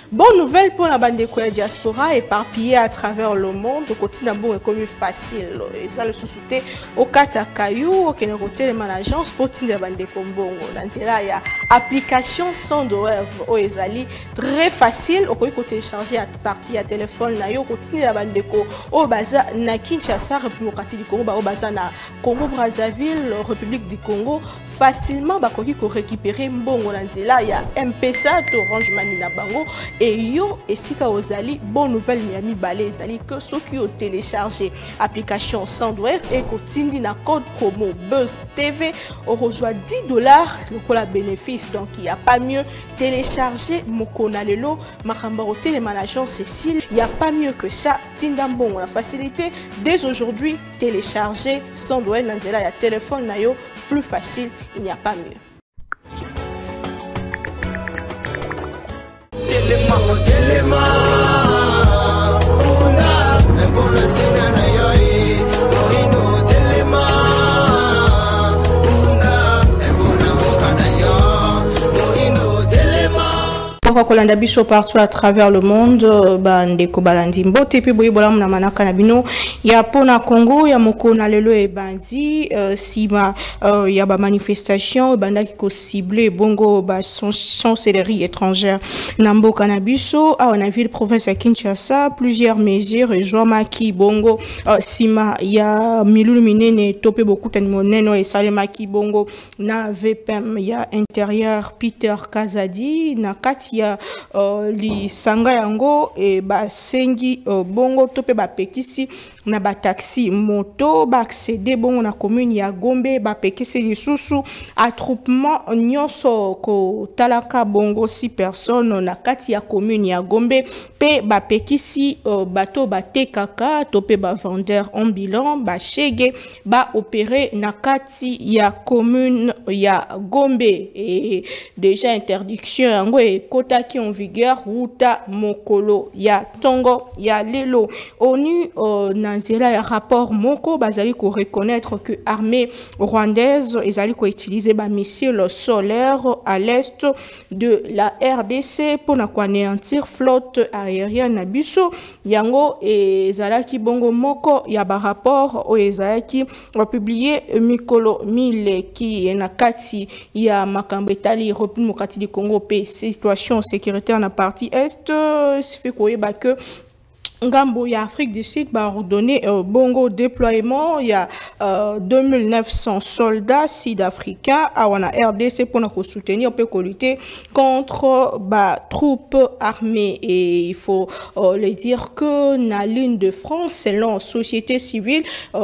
Bonne nouvelle pour la bande de diaspora éparpillée à travers le monde. Au quotidien, bon, est comme facile. Et ça, le sous-souté au Katakayou, au Kénéroté, les agence pour la bande de Kombongo. Dans là, il y a application sans douleur au Ezali. Très facile. Au côté télécharger à partir à téléphone, na yo, continue la bande de Ko. Au Baza, na Kinshasa, République du Congo, au Baza, na Congo Brazzaville, République du Congo. Facilement bakoki ko récupérer mbongo na nzela ya M-Pesa to Orange Money na bango et yo esika ozali bonne nouvelle miami balé ezali que ceux qui ont téléchargé application Sandware et kotindi na code promo Buzz TV on reçoit $10 le la bénéfice donc il y a pas mieux télécharger mokona lelo makamba hotel les managers Cécile il y a pas mieux que ça tinda mbongo la facilité dès aujourd'hui télécharger Sandware na nzela ya téléphone na yo plus facile, il n'y a pas mieux. Kolanda biso partout à travers le monde bandeko balandi mbote pe boye bola muna manaka na bino ya pona Congo ya mokona lelo e bandi sima ya ba manifestation bandaki ko cibler bongo ba chancellerie étrangère na mboka na biso a na ville province ya Kinshasa plusieurs mesures et joamaki bongo sima ya milulu minene topé beaucoup tani moneno e salemaki bongo na VPM ya intérieur Peter Kazadi na kati ya li sanga yango e ba sengi bongo tope ba pekisi na ba taxi moto ba accéder bongo na commune ya Gombe ba pekisi lisusu attroupement nyonso ko talaka bongo 6 personnes na kati ya commune ya Gombe pe ba pekisi bato ba tekaka tope ba vendeur ambulant ba chege ba opérer na kati ya commune ya Gombe et déjà interdiction yango e kota qui en vigueur wuta mokolo ya tongo ya lelo ONU nanzela ya rapport moko bazali ko reconnaître que armée rwandaise ezali ko utiliser ba missiles solaires à l'est de la RDC pour na anéantir flotte aérienne na biso yango ezalaki bongo moko ya ba rapport o ezalaki publié mikolo mille qui na kati ya makambo etali République démocratique du Congo pe situation sécuritaire na partie est fait koyeba que Ngambo ya Afrique du Sud va ordonner bongo déploiement il y a 2900 soldats sud-africains à la RDC pour nous soutenir pour lutter contre troupes armées et il faut le dire que na ligne de France selon société civile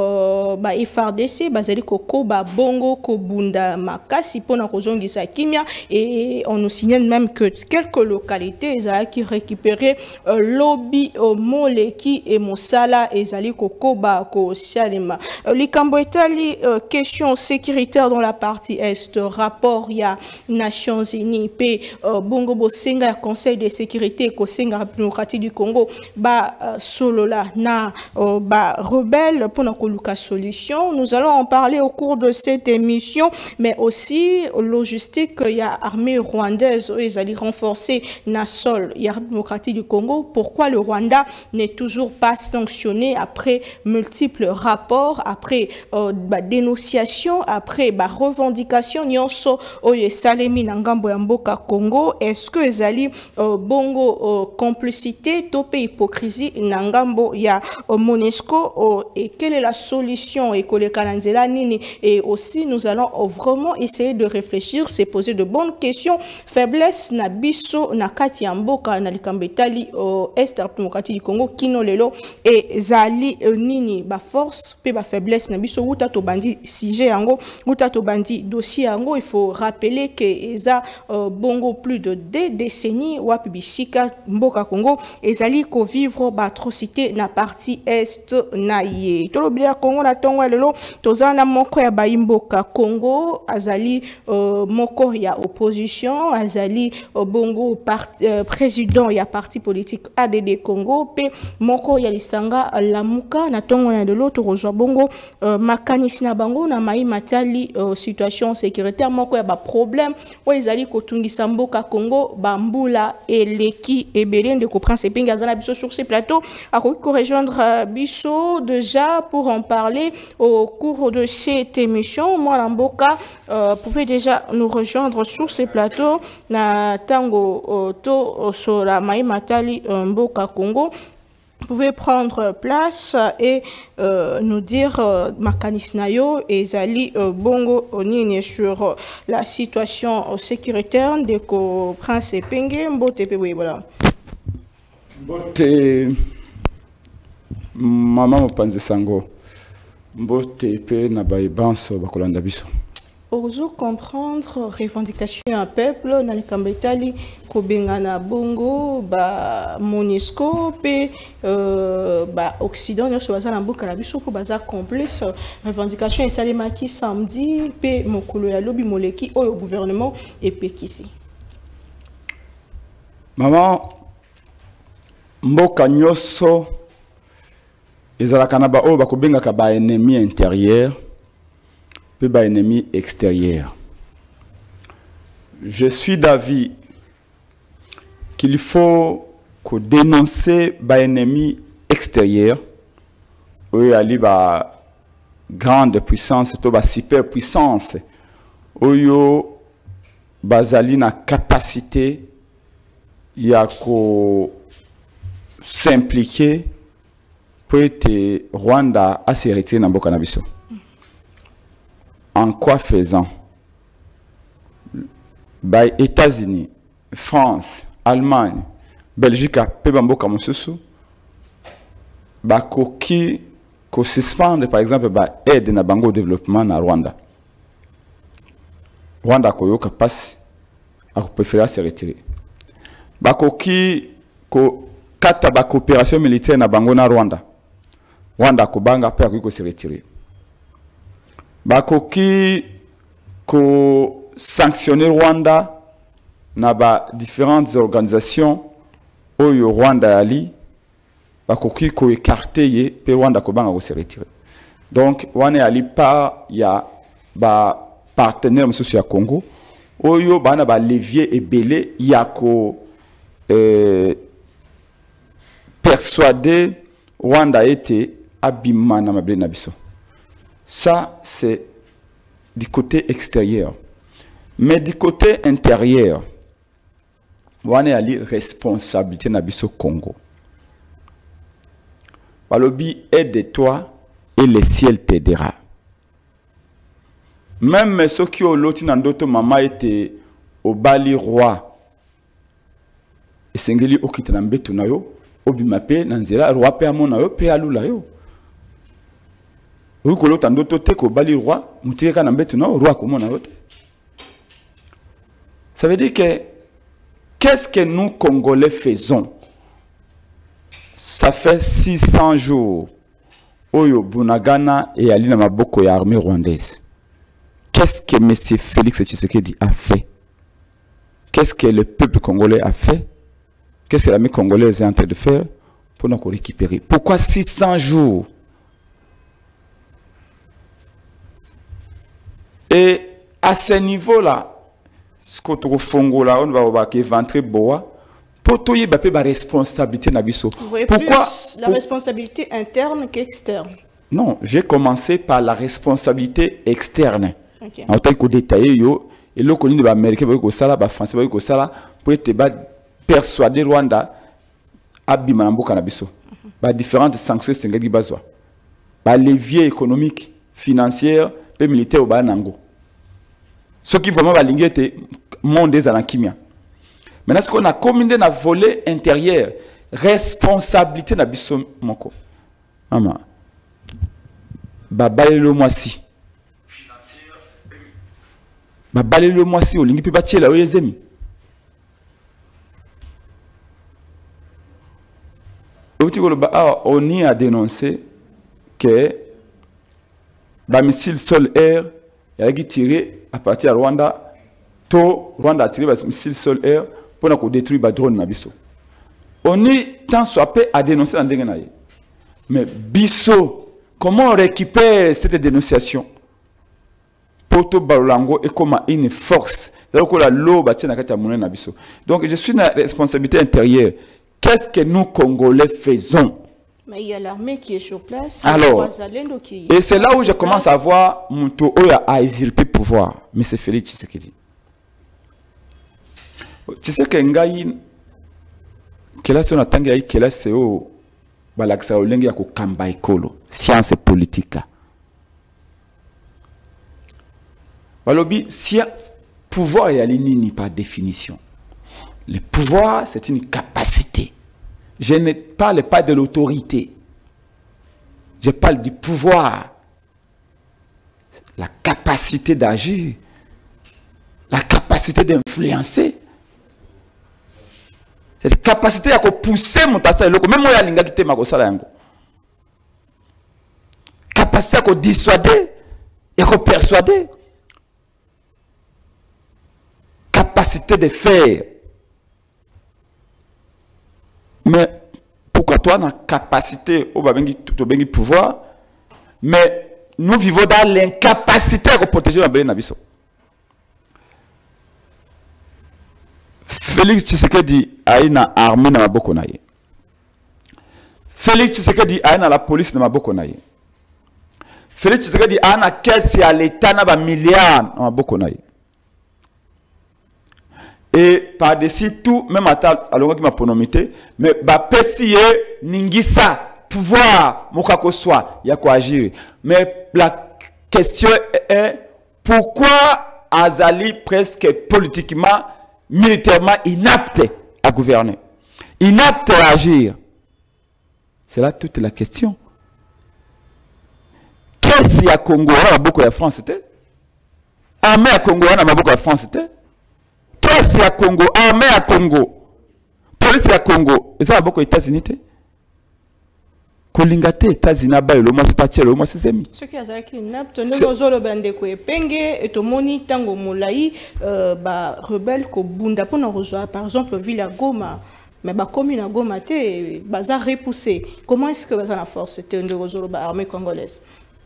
FRDC bazali koko bongo kobunda makasi pour na kozongisa kimia et on nous signale même que quelques localités qui récupéraient lobby Leki et Mosala ezali kokoba ko salima likambo etali question sécuritaire dans la partie est rapport ya Nations Unies pe bongo bosenga ya Conseil de sécurité ko senga République démocratique du Congo solola na rebelle pour na koluka solution nous allons en parler au cours de cette émission mais aussi logistique ya armée rwandaise ezali renforcer na sol ya République démocratique du Congo pourquoi le Rwanda n'est toujours pas sanctionné après multiples rapports, après dénonciation, après revendication nyonso oye salemi na ngambo ya mboka Congo. Est-ce que ezali bongo complicité tope hypocrisie na ngambo ya MONUSCO et quelle est la solution et nini et aussi nous allons vraiment essayer de réfléchir, se poser de bonnes questions. Faiblesse na biso na kati ya mboka na likambo etali est démocratique du Congo kino lelo et zali nini ba force pe ba faiblesse na biso wuta to bandi sujet yango wuta to bandi dossier yango il faut rappeler que eza bongo plus de 2 décennies wapi bisika mboka Congo ezali ko vivre ba atrocité na partie est na ye to lobila Congo na tongo lelo tozana moko ya ba mboka Congo azali moko ya opposition azali bongo président ya parti politique ADD Congo pe moko ya lisanga lamuka na tongo ya de l'autre rozwa bongo makanisi na bango na mai matali situation sécuritaire moko ya ba problème o ezali kotungisa mboka Congo bambula eleki ebele de ko prince Epenge azana biso sur ces plateaux a rejoindre biso déjà pour en parler au cours de cette émission. Moi Lamboka pouvez déjà nous rejoindre sur ces plateaux na tango to sur la mai matali mboka Congo. Vous pouvez prendre place et nous dire Makanisnayo et Zali Bongo Onine sur la situation sécuritaire de Prince Epenge Mbote Pewe. Voilà. Mbote Maman Mopanze Sango Mbote Pe Nabaibanso Bakolanda Biso. Ozo comprendre revendication à peuple dans le Kambetali Kobengana Bongo ba Monisco pe ba Occident nous sommes à Mboka na biso pour bazar complice revendication et salimaki samedi pe mokolo ya lobi moleki au gouvernement et pekisi. Maman Mboka nyoso ezalaka na ba o bakobengaka ba ennemi intérieur pe ba ennemi extérieur. Je suis d'avis qu'il faut que dénoncer ba ennemi extérieur ou ali ba grande puissance to ba super puissance oyo bazali na capacité ya ko s'impliquer pour être Rwanda à se retirer dans mboka na biso. En quoi faisant? By États-Unis, France, Allemagne, Belgique, Pebamboka Mosusu, bakoki ko suspendre par exemple ba aide na bango développement na Rwanda. Rwanda koyoka passe a préférer se retirer. Bakoki ko kata ba coopération militaire na bango na Rwanda. Rwanda ko banga pe ko se retirer. Bakoki ko sanctionner Rwanda na ba différentes organisations oyo Rwanda ali bakoki ko écarter ye pe Rwanda ko banga ko se retirer. Donc wane ali pa ya ba partenaire mususu ya Congo oyo bana ba levier ebele ya ko persuader Rwanda était abimana mabele na biso. Ça, c'est du côté extérieur. Mais du côté intérieur, on a la responsabilité na biso Congo. Balobi, aide-toi et le ciel t'aidera. Même ceux qui ont l'autre dans d'autres maman était au Bali roi. Et sengeli okita na mbeto na yo, obimape na nzela roi pe amona yo pe alula yo. Oui, que d'autres te ko bali roi, mutika na mbeto na roi komona yo. Ça veut dire que qu'est-ce que nous Congolais faisons? Ça fait 600 jours. Oyo Bunagana et Alina Maboko et armée rwandaise. Qu'est-ce que M. Félix Tshisekedi a fait? Qu'est-ce que le peuple congolais a fait? Qu'est-ce que l'armée congolaise est en train de faire pour nous récupérer? Pourquoi 600 jours? Et à ce niveau-là, ce qu'on trouve là, on va éventrer boa. Pour tout y avoir la responsabilité nabiso. Pourquoi la responsabilité interne qu'externe? Non, j'ai commencé par la responsabilité externe. Okay. En tant que détaillé yo et le colline de l'Amérique ko sala ba français ko sala pour être persuader Rwanda abima mboka na biso. Ba différentes sanctions sengeli bazwa. Ba levier économique, financier, pe militaire au banango. Ce qui vraiment va linger te monde des alankimia. Maintenant, ce qu'on a combiné dans le volet intérieur, responsabilité na biso moko. Maman. Babale le moisi. Babale le moisi o lingi pe batie la oyezemi. On y a dénoncé que le missile sol-air a été tiré à partir de Rwanda. Rwanda a tiré le missile sol-air pour détruire le drone. On est tant soit peu à dénoncer dans des naïe. Mais biso, comment on récupère cette dénonciation? Poto Balango est comme une force. Donc je suis dans la responsabilité intérieure. Qu'est-ce que nous Congolais faisons? Mais il y a l'armée qui est sur place. Alors, et c'est là où je commence à voir Mouto a usurpé le pouvoir. Mais c'est Félix Tshisekedi. Tu sais que Ngaï, que là, si on attend que là, c'est au Balaksa Olengi à Kamba Ekolo, science politique. Balobi, si pouvoir est aligné par définition. Le pouvoir, c'est une capacité. Je ne parle pas de l'autorité. Je parle du pouvoir. La capacité d'agir. La capacité d'influencer. Cette capacité à pousser mon tassa loko. Même moi, il y a l'inga qui te m'a gossala yango. Capacité à dissuader et à persuader. Capacité de faire. Mais pourquoi toi, on a capacité au pouvoir, mais nous vivons dans l'incapacité à protéger la belle nabiso. Félix Tshisekedi a une armée dans la Bokonaye. Félix Tshisekedi a une la police dans la Bokonaye. Félix Tshisekedi a une caisse à l'État dans la milliard dans la Bokonaye. Et par-dessus tout, même à l'heure qui m'a pronomité, mais Pessie, Ningisa, pouvoir, Mokako soit, il y a quoi agir. Mais la question est pourquoi Azali presque politiquement, militairement inapte à gouverner, inapte à agir? C'est là toute la question. Qu'est-ce qu'il y a Congo? On a beaucoup de France, c'était. Armée à Congo, on a beaucoup de France, c'était. Qu'est-ce qu'il y a Congo? Armée à Congo. Police à Congo. Et ça a beaucoup d'États-Unis. Kolingate États-Unis, le mois c'est parti, le mois c'est semi. Ce qui a été kidnappé, nous avons bande ko penge et to moni tango molai ba rebelle ko bunda pour nous rejoindre par exemple Villa Goma, mais ba commune à Goma te baza repoussé. Comment est-ce que baza la force c'était de rejoindre ba armée congolaise?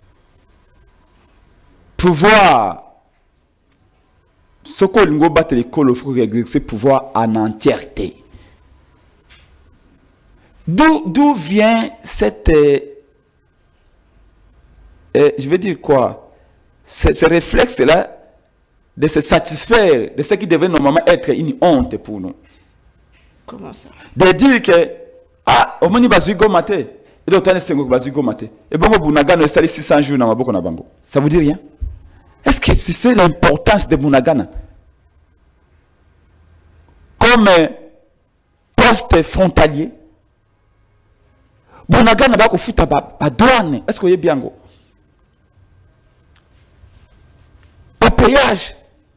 Pouvoir. Ce qu'on nous bat l'école, il faut exercer pouvoir en entièreté. D'où vient cette... je veux dire quoi? Ce réflexe-là de se satisfaire de ce qui devait normalement être une honte pour nous. Comment ça? De dire que, ah, au moins il va se gomater. Et d'autres, il va se gomater. Et bon, Bunagana est allé 600 jours dans ma bouche. Ça vous dit rien? Est-ce que c'est l'importance de Bunagana comme poste frontalier? Bunagana va foutre à douane. Est-ce que vous voyez bien? Au péage.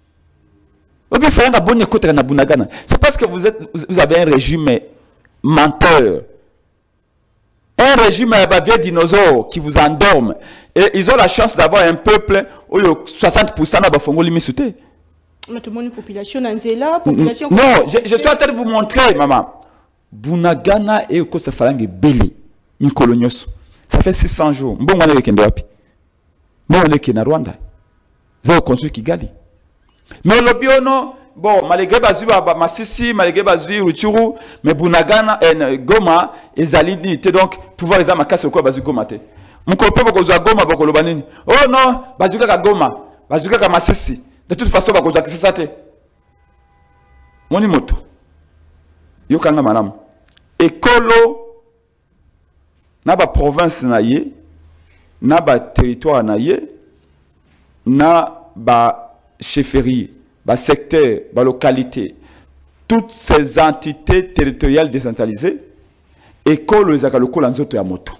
C'est parce que vous avez un régime menteur. Un régime vieux dinosaure qui vous endorme. Et ils ont la chance d'avoir un peuple où 60% n'a pas fongo limité. Mais tout le monde population Nanzela, population. Non, je suis en train de vous montrer, maman. Bunagana et Kosa Falange Beli, Nikolonyoso. Ça fait 600 jours. Bon, on est au Bon, on est au Rwanda. Vous avez construit Kigali. Mais le biono, bon, malgré Bazu, Masisi, malgré Bazu, Ruchuru, mais Bunagana et Goma, et Zalidi, donc, pouvoir les amener à casser au quoi Bazu Goma. Mon copain va causer Goma, va causer Banini. Oh non, Bazu Goma, Bazu Masisi. De toute façon, va causer ça. Mon imoto. Yokanga manam. Ekolo, na ba province na ye, na ba territoire na ye, na ba chefferie, ba secteur, ba localité, toutes ces entités territoriales décentralisées, école les akaloko lanzoto ya moto.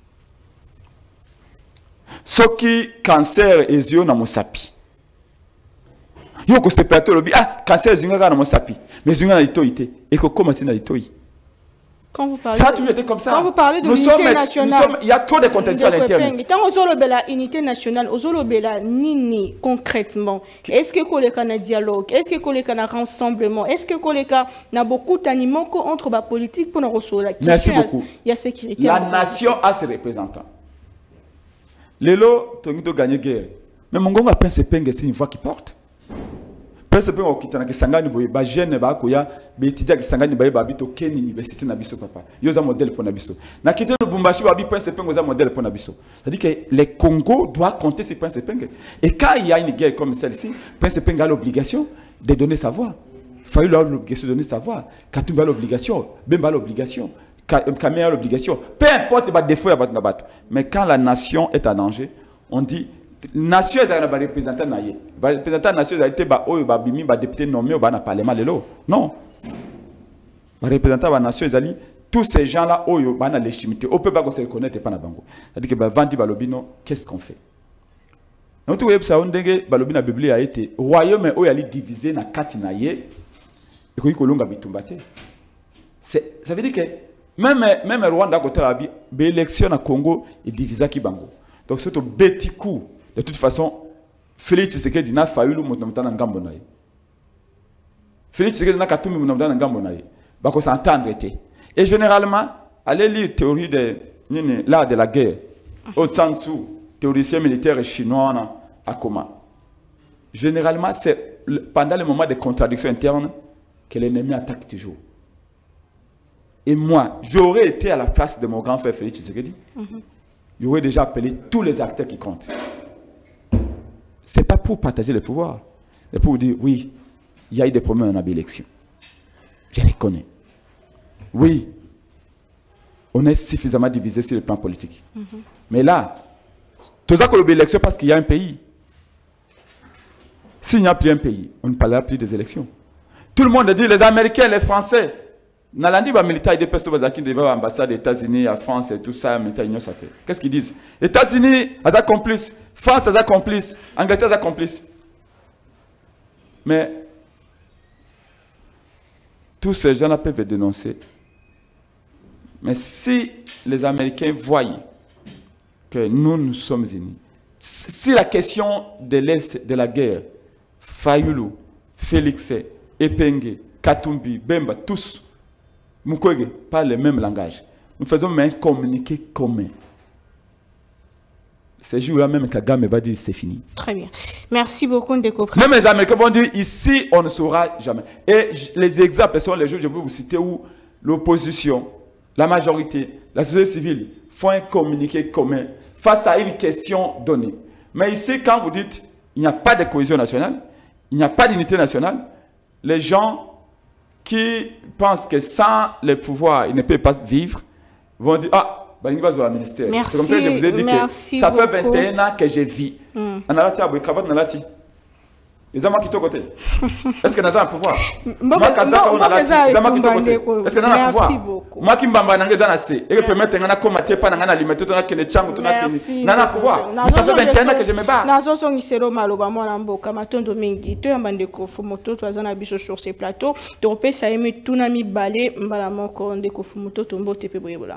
Ce qui cancer ezio na mosapi. Yo ko separateur lobi ah cancer zinga na mosapi, mais zinga na litoite, et ko koma tina litoyi. Quand vous parlez ça a toujours été comme ça. Quand vous parlez de l'unité nationale, il y a trop de contradictions à l'interne. Tant que la unité nationale, nini concrètement, est-ce que il y a un dialogue, est-ce que il y a un rassemblement, est-ce que il y a beaucoup d'animaux entre la politique pour nous recevoir la question. Merci beaucoup. Il y a sécurité. La nation a ses représentants. Lelo, tu as gagné guerre. Mais mon gars, c'est une voix qui porte. Pese pe okitana kisangani boye ba jeune ba koya be étudiant kisangani ba babito ken université na biso papa yo za modèle pour na biso na kité Lubumbashi ba bi pese pe za modèle pour na biso c'est-à-dire que le Congo doit compter ces princes penge et quand il y a une guerre comme celle-ci prince penge a l'obligation de donner sa voix Fayulu a l'obligation de donner sa voix Katumbi a l'obligation Bemba a l'obligation Kamé a l'obligation peu importe ba défaut ya bat na bato mais quand la nation est en danger on dit nation est un représentant naïe. Représentant nation a été bimi député nommé au parlement lelo. Non. Représentant de la nation est tous ces gens là oyo bana légitimité. On peut pas se reconnaître pas na bango. C'est-à-dire que vandi balobino qu'est-ce qu'on fait? Donc tout ça on ndenge balobina Bible a été royaume oyo ali divisé na kati naïe et ko kolonga bitumbate. Ça veut dire que même Rwanda côté la élection na Congo est divisé ki bango. Donc c'est un petit coup. De toute façon, Félix Tshisekedi n'a pas eu le mot de ngambo na ye. Félix Tshisekedi n'a Katumbi mot de ngambo na ye. Bako s'entendre été. Et généralement, allez lire théorie de l'art de la guerre. Au Sansu, théoricien militaire chinois à Koma. Généralement, c'est pendant le moment de contradiction interne que l'ennemi attaque toujours. Et moi, j'aurais été à la place de mon grand frère Félix Tshisekedi. J'aurais déjà appelé tous les acteurs qui comptent. Ce n'est pas pour partager le pouvoir, c'est pour dire oui, il y a eu des problèmes dans l'élection. Je les connais. Oui, on est suffisamment divisé sur le plan politique. Mais là, tout ça qu'on a l'élection parce qu'il y a un pays. S'il n'y a plus un pays, on ne parlera plus des élections. Tout le monde dit les Américains, les Français. Nalandi ba militaire des personnes qui devaient l'ambassade des États-Unis, à France et tout ça, militaire union ça fait. Qu'est-ce qu'ils disent? États-Unis, ils sont complices. France, ils sont complices. Angleterre, ils sont complices. Mais tous ces gens-là peuvent dénoncer. Mais si les Américains voient que nous sommes unis, si la question de l'Est de la guerre, Fayulu, Félix, Epenge, Katumbi, Bemba, tous, Mukwege parlent le même langage. Nous faisons un communiqué commun. Ces jours-là, même Kagame va dire c'est fini. Très bien. Merci beaucoup, Ndeko. Même les Américains vont dire ici, on ne saura jamais. Et les exemples sont les jours, je vais vous citer, où l'opposition, la majorité, la société civile font un communiqué commun face à une question donnée. Mais ici, quand vous dites il n'y a pas de cohésion nationale, il n'y a pas d'unité nationale, les gens qui pensent que sans le pouvoir, ils ne peuvent pas vivre, vont dire ah, ministère. Merci, c'est comme ça que je vous ai dit que ça fait 21 ans que je vis. Ils ont quitté côté. Est-ce que nous avons un pouvoir? Est-ce que nous avons un pouvoir? Moi qui m'en vais et que permettre de combattre pas dans alimenter ton akene changu ton akene. Nana pouvoir. Ça fait 21 ans que je me bats. Nazo songi sero maloba mwana mboka matondo mingi. To yamba ndeko fumoto to azana biso sur ces plateaux. To pesa emi tuna mi balé mbala moko ndeko fumoto to mbote pe boyebola.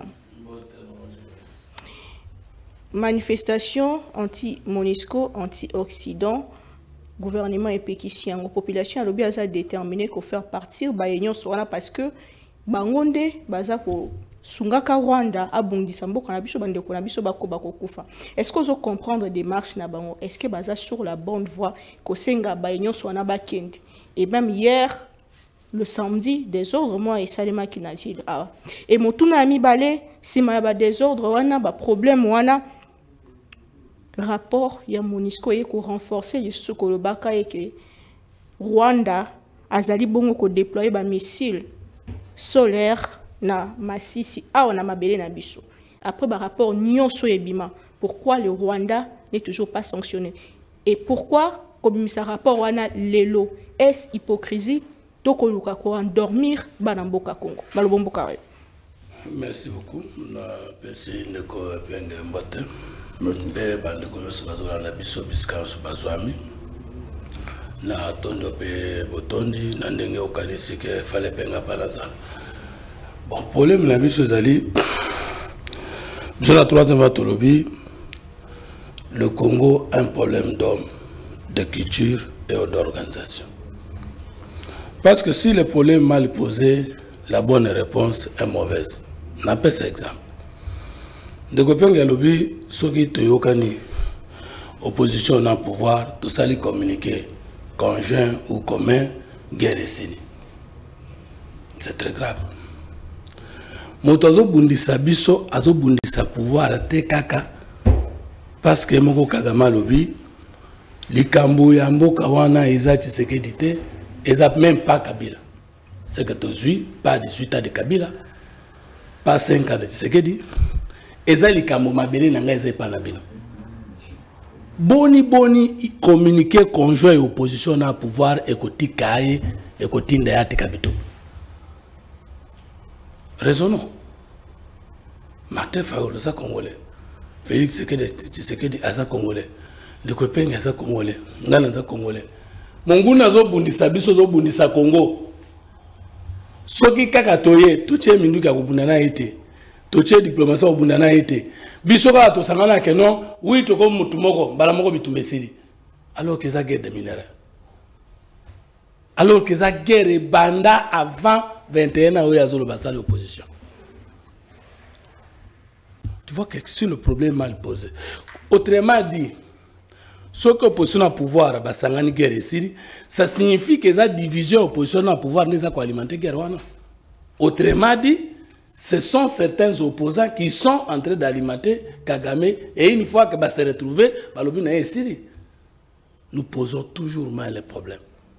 Manifestation anti-Monisco, anti-Occident, gouvernement et péquisien, la population a lobby a déterminé qu'on faire partir Bayenyon Sorana parce que Bangonde, Bazako, Sungaka Rwanda, Abondisa Mboka Nabiso Bandeko Nabiso Bako Bako Kufa. Est-ce que vous comprendre des marches Nabango? Est-ce que Baza sur la bonne voie, Kosenga Bayenyon Sorana Bakend? Et même hier, le samedi, désordre, moi et Salema Kinajil. Et mon tout ami Balé, si ma désordre, wana, ba problème, wana. Rapport ya Monisco et ko renforcer ce que le baka et que Rwanda azali bongo ko déployer ba missile solaire na Masisi a on a mabele na biso. Après ba rapport nyonso ebima, pourquoi le Rwanda n'est toujours pas sanctionné et pourquoi comme ça rapport wana lelo est hypocrisie donc on luka ko endormir bana mboka Congo balobo mboka. Merci beaucoup na pesi ndeko penge mbote. Mbe bande ko sobazola na biso bisika sobazwami na tondo pe botondi na ndenge okanisi ke fale penga palazala Bon, problème la vie Zali, sur la troisième lobby, le Congo a un problème d'hommes, de culture et d'organisation. Parce que si le problème est mal posé, la bonne réponse est mauvaise. On appelle ça exemple. De copains qui lobby, ceux qui ont opposition dans le pouvoir, tout ça les communiquer conjoint ou commun, guerre et signe. C'est très grave. Moto bundisa biso azo bundisa pouvoir te kaka parce que moko Kagame lobby likambo ya mboka wana eza Tshisekedi te eza même pas Kabila. C'est que tozui pas 18 ans de Kabila, pas 5 ans de Tshisekedi, eza likambo mabele na ngai eza pas na bino. Boni communiquer conjoint et opposition na pouvoir ekotika ye ekotinda ya tikabito. Raisonnons. Martin Fayulu, ça congolais. Félix Tshisekedi, ça congolais. De Kopeng, ça congolais. Ngana, ça congolais. Monguna zo bundisa biso zo bundisa Congo. Soki kaka toye, toche minduka kubundana ete. Toche diplomatie kubundana ete. Biso ka to sangana ke non, oui to comme mutu moko, bala moko bitumbesiri. Alors que ça guerre de minerais. Alors que ça guerre banda avant 21 ans où il y a l'opposition. Tu vois que si le problème est mal posé. Autrement dit, ce que l'opposition a pouvoir, ça signifie que la division de l'opposition a pouvoir n'est pas alimenter la guerre. Autrement dit, ce sont certains opposants qui sont en train d'alimenter Kagame et une fois que se retrouver, nous posons toujours mal les problèmes.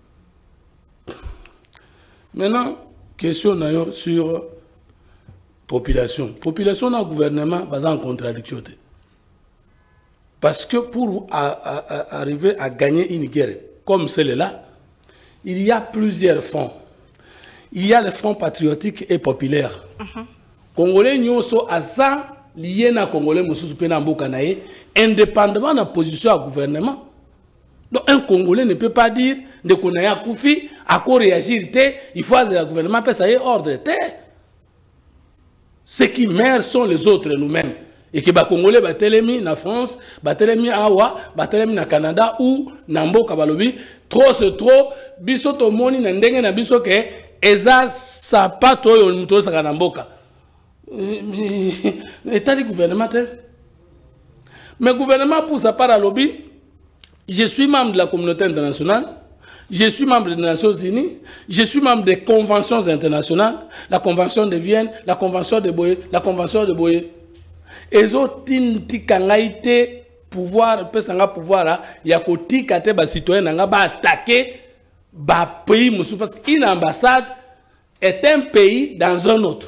Maintenant, question sur population. Population dans le gouvernement est en contradiction. Parce que pour arriver à gagner une guerre comme celle-là, il y a plusieurs fronts. Il y a le front patriotique et populaire. Congolais nyoso asa lié na Congolais mususu pe na mboka na ye indépendamment de la position à gouvernement. Donc un Congolais ne peut pas dire de konaya koufi à quoi réagir, il faut que le gouvernement peut ça y ordre. Ceux qui meurent sont les autres nous-mêmes. Et que les Congolais batelemi na France, batelemi awa, batelemi na Canada ou na mboka balobi, trop c'est trop, biso to moni na ndenge na biso ke eza sapato yo muto saka na mboka. État du gouvernement. Mais le gouvernement pour sa part à lobby, je suis membre de la communauté internationale. Je suis membre des Nations Unies, je suis membre des conventions internationales, la Convention de Vienne, la Convention de Boye, la Convention de Boye. Et autres kangaïté pouvoir, pouvoir, il y a côté kate ba citoyen nanga ba attaquer ba pays musu parce qu'une ambassade est un pays dans un autre.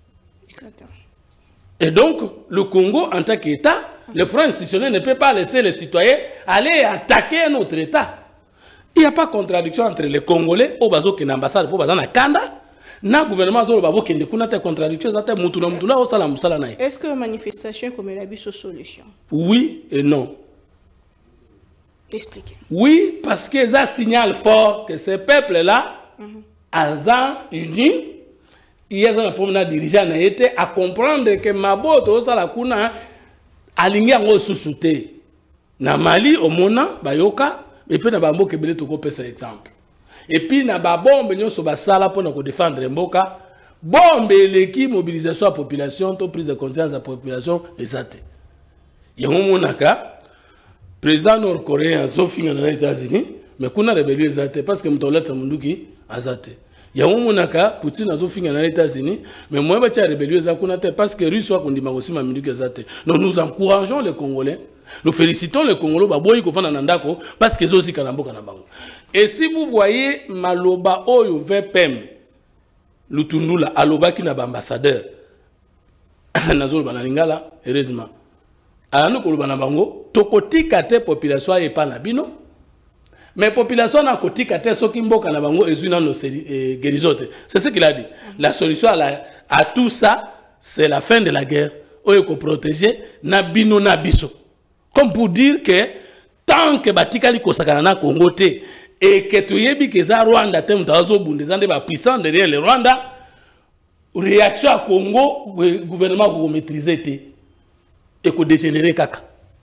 Et donc le Congo en tant qu'État, le front institutionnel ne peut pas laisser les citoyens aller attaquer un autre État. Il n'y a pas de contradiction entre les Congolais, au bazo qui n'ambassade pour bazana kanda, na gouvernement zolo babo qui ne connaît pas contradiction, zate mutuna mutuna au sala musala nae. Est-ce que manifestation comme la biso solution? Oui et non. Expliquez. Oui, parce que ça signale fort que ces peuples-là, azan unis, il y a un premier dirigeant a été à comprendre que maboto au sala kuna aligné en sous-souté. Na Mali au Mona, Bayoka. Et puis, na mboka ebele to kopesa exemple. Et puis, na ba bombe nyoso basala pour nous défendre mboka. Bombe eleki mobilisation de la population, to prise de conscience de la population, et ça te. Yango monaka, président nord-coréen zofinga na États-Unis, mais kuna rébellion ezate parce que mtoleta munduki azate. Yango monaka, Poutine azofinga na États-Unis, mais moi ba tia rébellion ezakuna te parce que Russie wa kondima kosima munduki azate. Donc nous encourageons les Congolais. Nous félicitons les Congolais parce qu'ils ont aussi Kanambo Kanabango. Et si vous voyez Maloba Oyo VPM, Lutundula, Aloba qui n'a pas ambassadeur, Nazol Banalingala, heureusement. Alors nous, Kanabango, Tokoti Kate population et pas Nabino, mais population n'a Koti Kate Sokimbo Kanabango et Zuna nos guérisotes. C'est ce qu'il a dit. La solution à tout ça, c'est la fin de la guerre. Oyo ko protéger Nabino Nabiso. Comme pour dire que tant que Batikali Kosakana na Congo te et que tu yebi que za Rwanda te mutazo bundezande ba puissant derrière le Rwanda réaction à Congo, le gouvernement vous maîtriser et qu'on dégénérer kaka.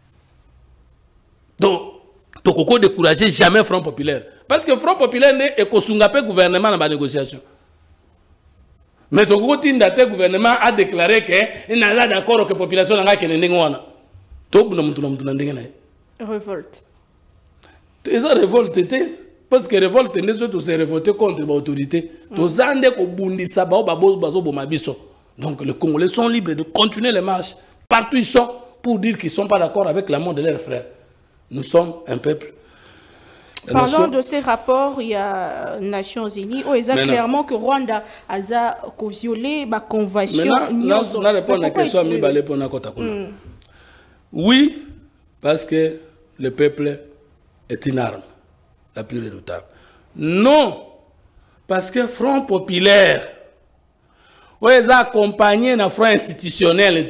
Donc, tu ne décourager jamais Front Populaire. Parce que Front Populaire est le gouvernement dans la négociation. Mais le gouvernement a déclaré qu'il n'a pas d'accord avec la population. Révolte. C'est ça, révolte. Parce que révolte, c'est se révolter contre l'autorité. Donc, les Congolais sont libres de continuer les marches. Partout ils sont pour dire qu'ils ne sont pas d'accord avec la mort de leurs frères. Nous sommes un peuple. Parlons de ces rapports, il y a Nations Unies, où ils ont clairement que Rwanda a violé la convention. Oui, parce que le peuple est une arme, la plus redoutable. Non, parce que Front Populaire, où ils ont accompagné un front institutionnel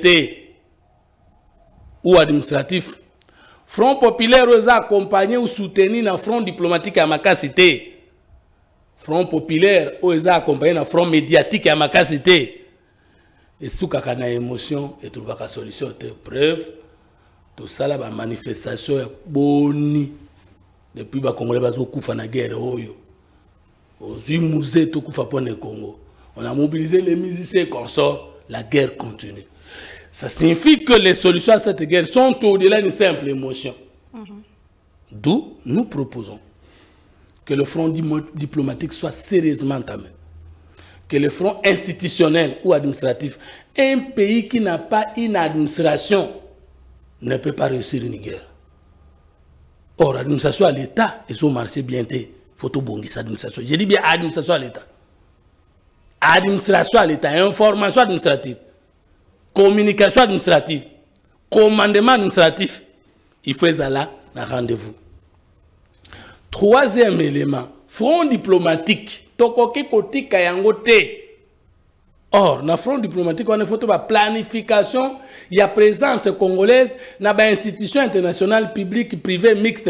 ou administratif. Front Populaire aux accompagné ou soutenu dans le front diplomatique à Makasité. Front Populaire aux accompagné dans le front médiatique à Makasité. Et si vous avez une émotion et trouver une solution, preuve, tout ça la manifestation est bonne. Depuis que les Congolais ont fait la guerre, aux musées tout pour le Congo. On a mobilisé les musiciens consorts, la guerre continue. Ça signifie que les solutions à cette guerre sont au-delà d'une simple émotion. D'où nous proposons que le front diplomatique soit sérieusement entamé. Que le front institutionnel ou administratif, un pays qui n'a pas une administration ne peut pas réussir une guerre. Or, l'administration à l'État, ils ont marché bien. Il faut tout bon administration. Je dis bien administration à l'État. Administration à l'État, information administrative. Communication administrative, commandement administratif, il faut aller là, un rendez-vous. Troisième élément, front diplomatique, tokoki koti kayangote. Or, dans le front diplomatique, on a fait une planification, il y a présence congolaise dans les institutions internationales, publiques, privées, mixtes,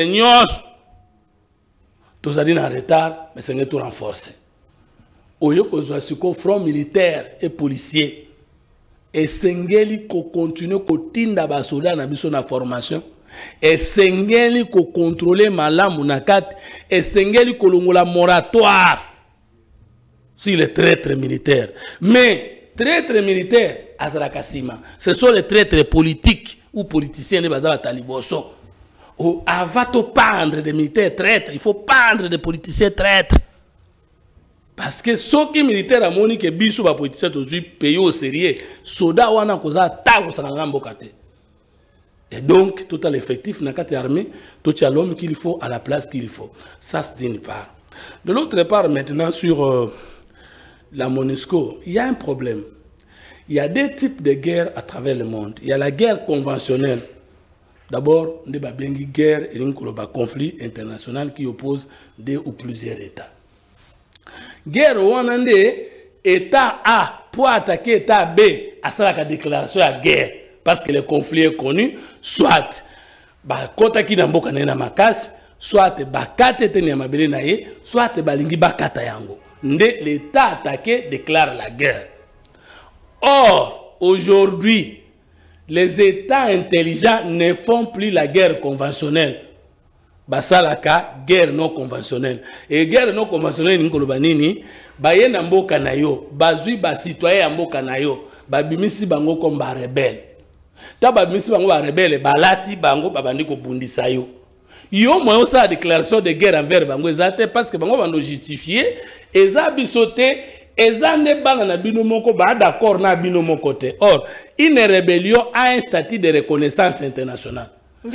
tout ça dit en retard, mais c'est tout renforcé. Au lieu que ce soit front militaire et policier, et sengeli ko continue ko tinda ba soldat na biso na formation et sengeli ko contrôler malamu na kat et sengeli ko longola moratoire sur les traîtres militaires. Mais traîtres militaires azrakasima, ce sont les traîtres politiques ou politiciens de bazaba taliboso. Avant de pendre des militaires traîtres, il faut pendre des politiciens traîtres. Parce que ceux qui militaires ont dit que Bissou va politiciens aujourd'hui payé au sérieux, soda wana koza tago sananga mbokate. Et donc tout à l'effectif n'a qu'à armée, tout à l'homme qu'il faut à la place qu'il faut. Ça c'est d'une part. De l'autre part maintenant sur la MONUSCO, il y a un problème. Il y a deux types de guerres à travers le monde. Il y a la guerre conventionnelle. D'abord, il y a une guerre et un conflit international qui oppose deux ou plusieurs États. Guerre wana État A pour attaquer État B à ça la déclaration de guerre parce que le conflit est connu, soit kota ki na mboka na makasi, soit bakate te na mabele na ye, soit balingi bakata yango. L'État attaqué déclare la guerre. Or, aujourd'hui, les États intelligents ne font plus la guerre conventionnelle. Basalaka, guerre non conventionnelle. Et guerre non conventionnelle, Nkolobanini, bayena mboka na yo, bazui ba citoyen mboka na yo, babimisi bango comme ba rebelle. Ta babimisi bango ba rebelle, balati bango babandi ko bundisa yo. Yo moyo sa déclaration de guerre envers bango ezate parce que bango bando justifier, eza bisote, eza ne bana na bino moko ba d'accord na bino moko te. Or, une rébellion a un statut de reconnaissance internationale.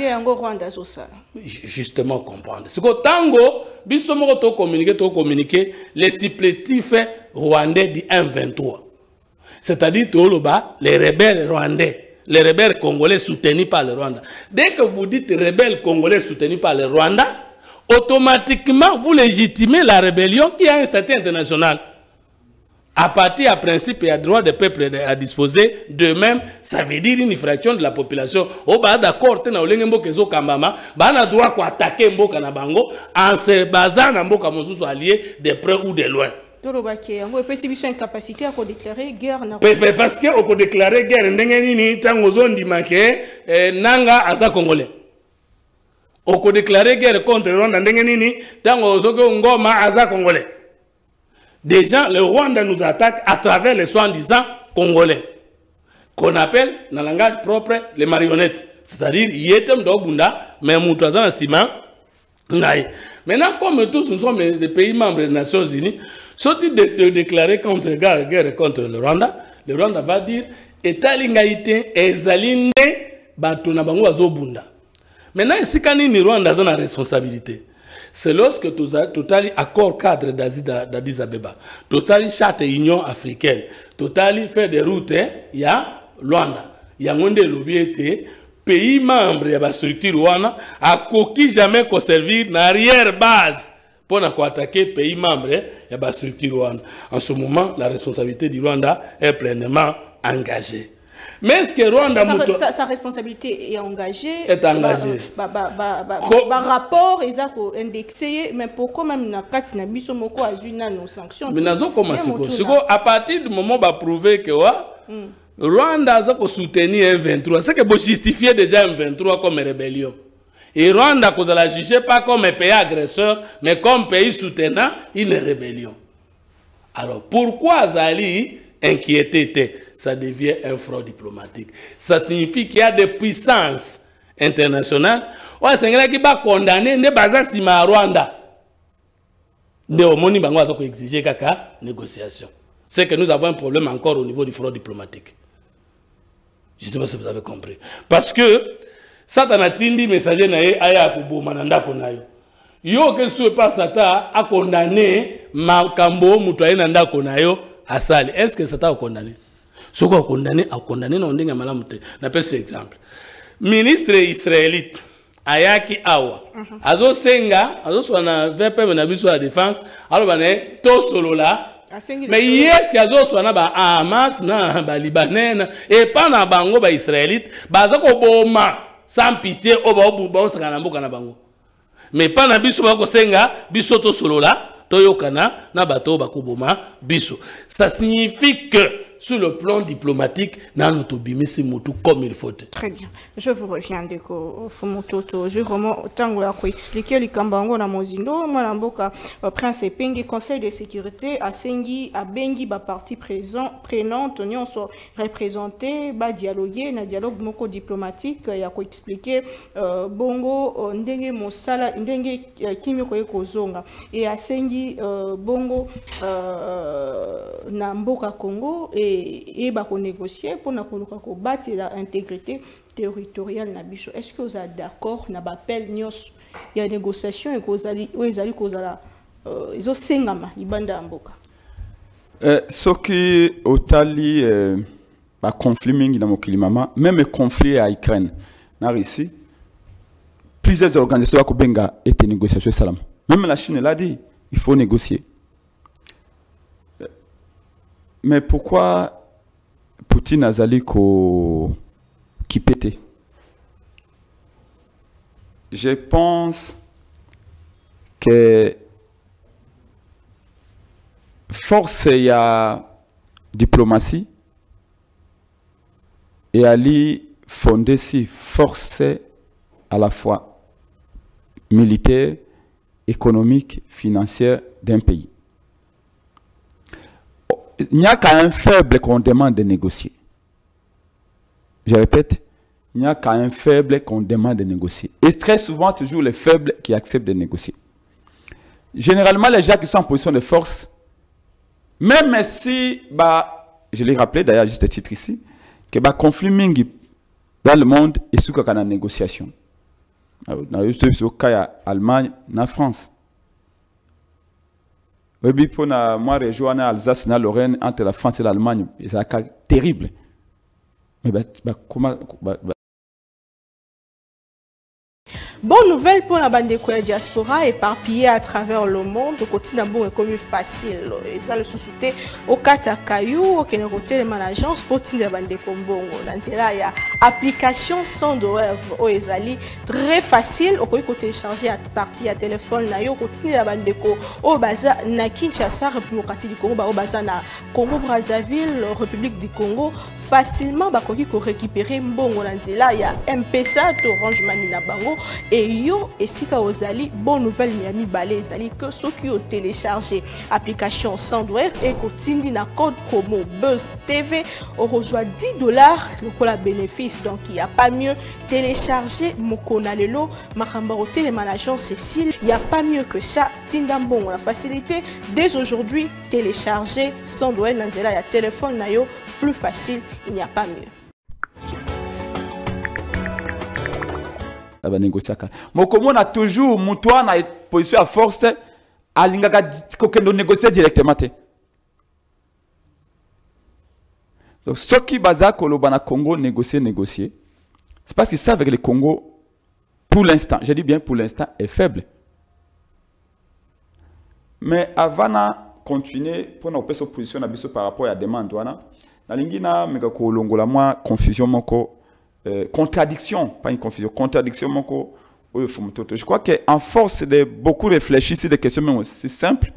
Justement comprendre. C'est que tango, bisomoko to communiquer les supplétifs rwandais du M23. C'est-à-dire les rebelles rwandais, les rebelles congolais soutenus par le Rwanda. Dès que vous dites rebelles congolais soutenus par le Rwanda, automatiquement vous légitimez la rébellion qui a un statut international. À partir du principe et à droit des peuples à disposer d'eux-mêmes, ça veut dire une fraction de la population. Oh, bah d'accord, tu as droit d'attaquer Mboka na bango en se basant na Mboka mosusu allié de près ou de loin. On peut une incapacité à déclarer guerre. Parce qu'on peut déclarer guerre, nanga aza congolais. On peut déclarer guerre contre le Rwanda, ngoma aza congolais. Déjà, le Rwanda nous attaque à travers les soi-disant congolais, qu'on appelle, dans le langage propre, les marionnettes. C'est-à-dire, il y a un dobunda, mais un dans le ciment. Maintenant, comme tous nous sommes des pays membres des Nations Unies, sauf de déclarer contre guerre contre le Rwanda va dire État lingaïté ezalinde batuna bango azobunda. Maintenant, si kanini Rwanda a la responsabilité, c'est lorsque totali accord cadre d'Addis Abeba, totali charte Union africaine, totali fait des routes, il y a Rwanda, il y a monde l'obéité. Pays membre de la structure Rwanda a coquille jamais qu'on servir l'arrière base pour attaquer pays membre de la structure Rwanda. En ce moment, la responsabilité du Rwanda est pleinement engagée. Mais est-ce que Rwanda... Sa responsabilité est engagée. Est engagée. Par rapport, ils ont indexé, mais pourquoi même dans le cas de nos sanctions? Mais nous avons à partir du moment où on va prouver que... Rwanda a soutenu M23. C'est que vous justifiez déjà M23 comme rébellion. Et Rwanda, vous ne la jugez pas comme un pays agresseur, mais comme pays soutenant une rébellion. Alors, pourquoi Zali inquiété? Ça devient un front diplomatique. Ça signifie qu'il y a des puissances internationales. C'est un qui va condamner ne pas à Rwanda. De Omoni Bango a exigé kaka négociation. C'est que nous avons un problème encore au niveau du front diplomatique. Je ne sais pas si vous avez compris. Parce que Satan a tindi messager nae aya kuboma nanda konayo. Yo que ce pas Satan a condamné Makambo mutoye nanda konayo asali. Est-ce que Satan a condamné? Ce qu'on a condamné non ndinga malamute. Na pese exemple. Ministre israélite Ayaki Awa. Azo senga, azo swana VP na biso la défense, alors bané to solo là. Mais est-ce qu'il y a d'autres Hamas, Libanais, et pas na bango ba Israélite, bazako boma sans pitié au ba sakanambo kanabango. Mais pas na biso bako senga, biso to solo là, toyokana na bato bakoboma biso. Ça signifie que sur le plan diplomatique, nous tobimisi mutu comme il faut. Très bien. Je vous reviens de Fumototo. Je vraiment tango ya ko expliquer li kambango na mozindo, moi mboka prince Pengi conseil de sécurité a sengi a bengi ba parti prenante nyonso représenté ba dialoguer na dialogue moko diplomatique ya ko expliquer bongo ndenge mosala ndenge kimyo ko ekozonga et a sengi bongo na mboka Congo et va négocier pour battre l'intégrité territoriale na biso. Est-ce que vous êtes d'accord na appel nyos il y a négociation et kozali ezali kozala izo sengama libanda mboka soki otali ba conflit mingi na mokili mama même conflit à Ukraine na Russie plusieurs organisations ko benga et négociation salam. Même la Chine l'a dit, il faut négocier. Mais pourquoi Poutine a zali qui pétait? Je pense que force il y a diplomatie et Ali fondé si force à la fois militaire, économique, financière d'un pays. Il n'y a qu'à un faible qu'on demande de négocier. Je répète, il n'y a qu'à un faible qu'on demande de négocier. Et très souvent, toujours les faibles qui acceptent de négocier. Généralement, les gens qui sont en position de force, même si, je l'ai rappelé d'ailleurs juste à titre ici, que le conflit mingi dans le monde est sous la négociation. Dans le cas Allemagne, en France. Oui, pour moi, rejoindre Alsace et Lorraine entre la France et l'Allemagne, c'est un cas terrible. Mais comment Bonne nouvelle pour la bande de diaspora éparpillée à travers le monde. Le quotidien est comme facile. Et ça, le sous-souté au Katakayou, au Kénéroté, l'agence pour la bande de Kombongo. Il y a application Sandwave au Ezali. Très facile. Au côté télécharger à partir à téléphone. Au quotidien la bande de au Baza, na Kinshasa, République du Congo, au Baza, na Congo-Brazzaville, République du Congo. Facilement bakoki ko récupérer mbongo na nzela ya M-Pesa to Orange Money na bango et yo esika ozali bonne nouvelle Miami balé ezali que ceux qui ont téléchargé application Sandwave et kotindi na code promo Buzz TV on reçoit $10 pour la bénéfice donc il y a pas mieux télécharger mokona lelo makamba au télémanagement Cécile il y a pas mieux que ça tinda mbongo la facilité dès aujourd'hui télécharger Sandwave na nzela ya téléphone na yo plus facile, il n'y a pas mieux. Ça va négocier. Mokomo a toujours Moutouane a position à force à l'ingaka kokendo négocier directement. Donc ceux qui basent Kolobana Congo négocier, c'est parce qu'ils savent que le Congo, pour l'instant, je dis bien pour l'instant, est faible. Mais avant de continuer, pour nous faire position par rapport à la demande, Nalingina mega ko longola moi confusion moko contradiction pas une confusion contradiction moko oyo fumutoto. Je crois que en force de beaucoup réfléchir sur des questions mais c'est simple.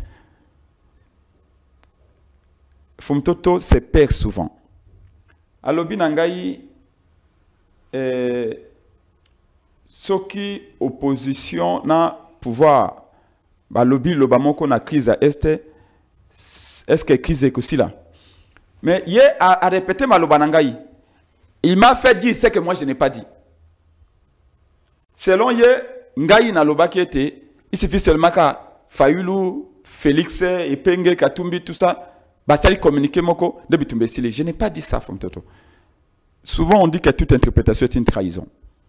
Fumutoto se perd souvent. Alobi nangai soki opposition na pouvoir balobi lobamoko na crise à est-ce que crise est aussi là? Mais hier a répété Malobanangaï. Il m'a fait dire ce que moi je n'ai pas dit. Selon hier, Ngaï Naloba qui était, il suffit seulement qu'à Fayulu, Félix, Epenge, Katumbi, tout ça, Basali communiquer moko, de Bitumbesile. Je n'ai pas dit ça, Fomtoto. Souvent on dit que toute interprétation est une trahison.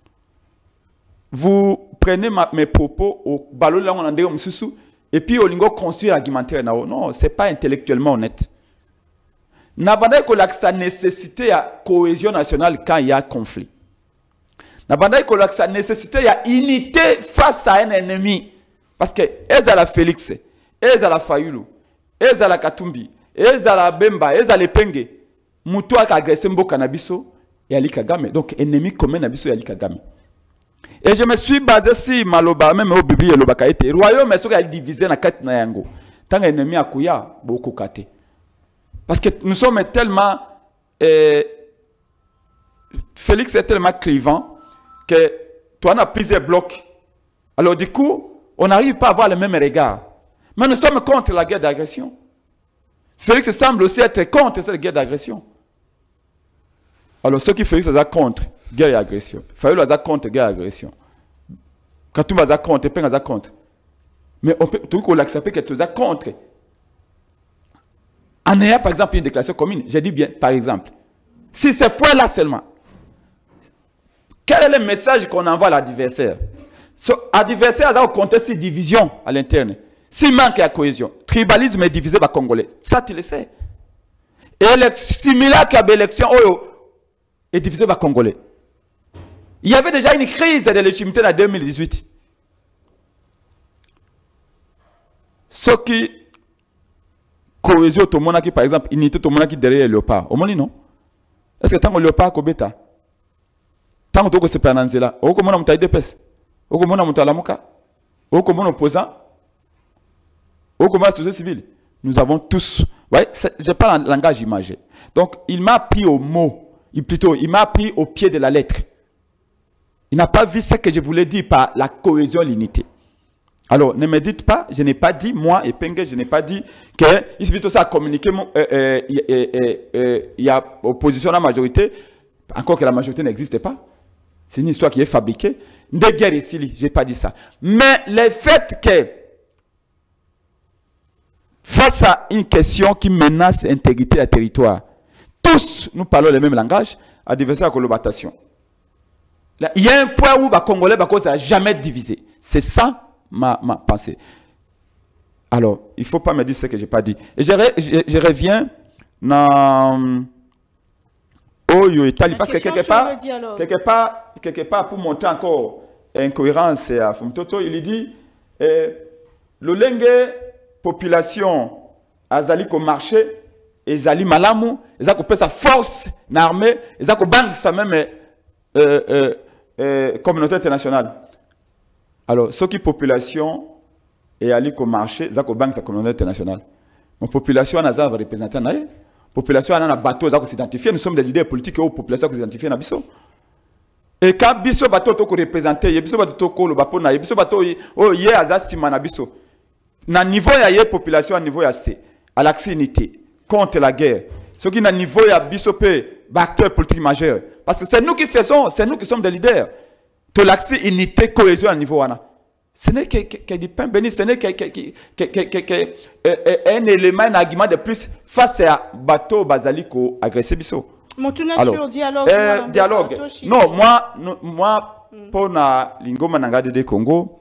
Vous prenez mes propos au ballon là on en dit et puis au lingo construire argumentaire. Non, c'est pas intellectuellement honnête. Nabanda ko la nécessité à cohésion nationale quand il y a conflit. Nabanda ko la nécessité à unité face à un ennemi. Parce que ezala Félix, ezala Fayulu, ezala Katumbi, ezala Bemba, ezala Penge, mutu a agressé Mboka Nabiso et Ali Kagame. Donc ennemi commun Nabiso et Ali Kagame. Et je me suis basé sur Maloba, même au Bibi et Lobakaete. Royaume est divisé dans 4 nayango. Tant ennemi a kuya, beaucoup kate. Parce que nous sommes tellement... Félix est tellement clivant que toi, on a plusieurs blocs. Alors du coup, on n'arrive pas à avoir le même regard. Mais nous sommes contre la guerre d'agression. Félix semble aussi être contre cette guerre d'agression. Alors ceux qui Félix sont contre guerre et agression. Fayulu est contre guerre et agression. Katumba est contre, Peng est contre. Mais on peut tout l'accepter que tu es contre. En ayant par exemple une déclaration commune, j'ai dit bien par exemple, si ce point-là seulement, quel est le message qu'on envoie à l'adversaire? L'adversaire a compté ses divisions à l'interne. S'il manque de cohésion, tribalisme est divisé par Congolais. Ça, tu le sais. Et similaire qu'à l'élection est divisé par Congolais. Il y avait déjà une crise de légitimité en 2018. Ce qui cohésion tout le monde qui par exemple unité tout le monde qui derrière le léopard au moins non est-ce que tant que le léopard kobeta tant que se prononcer au comment on taille de pes au comment on la muka au comment opposant au comment la société civile nous avons tous ouais je parle en langage imagé donc il m'a pris au mot il m'a pris au pied de la lettre. Il n'a pas vu ce que je voulais dire par la cohésion l'unité. Alors, ne me dites pas, je n'ai pas dit, moi et Penge, je n'ai pas dit qu'il suffit de ça à communiquer, il y a opposition à la majorité, encore que la majorité n'existe pas. C'est une histoire qui est fabriquée. De guerre ici, je n'ai pas dit ça. Mais le fait que, face à une question qui menace l'intégrité du territoire, tous nous parlons le même langage, adversaire à collaboration. Il y a un point où les Congolais ne jamais divisé. C'est ça ma pensée. Alors, il ne faut pas me dire ce que je n'ai pas dit. Et je reviens dans Oyo Italie parce que quelque part, pour montrer encore incohérence à Fumtoto, il dit le lengue population azali ko marché ezali malamu ezako pesa force na armée ezako banque ça même communauté internationale. Alors ce qui population et ali ko marché ezako banque sa communauté internationale. Mon population a va représenter na population a na bateau ezako s'identifier, nous sommes des leaders politiques et population ko s'identifier na biso. Et quand biso bateau to ko représenter, biso bateau to ko lo bapo na biso bateau o ye azastima na biso. Na niveau ya ye population à niveau ya C à l'axe unité contre la guerre. Ce qui na niveau ya biso pe acteurs politiques majeurs parce que c'est nous qui faisons, c'est nous qui sommes des leaders. To l'axe unité cohésion à niveau wana. Ce n'est que du pain béni, ce n'est un élément, un argument de plus face à bateau basaliko agressé biso. Alors, sur dialogue. Dialogue. Non, moi pour na lingoma nanga de Congo.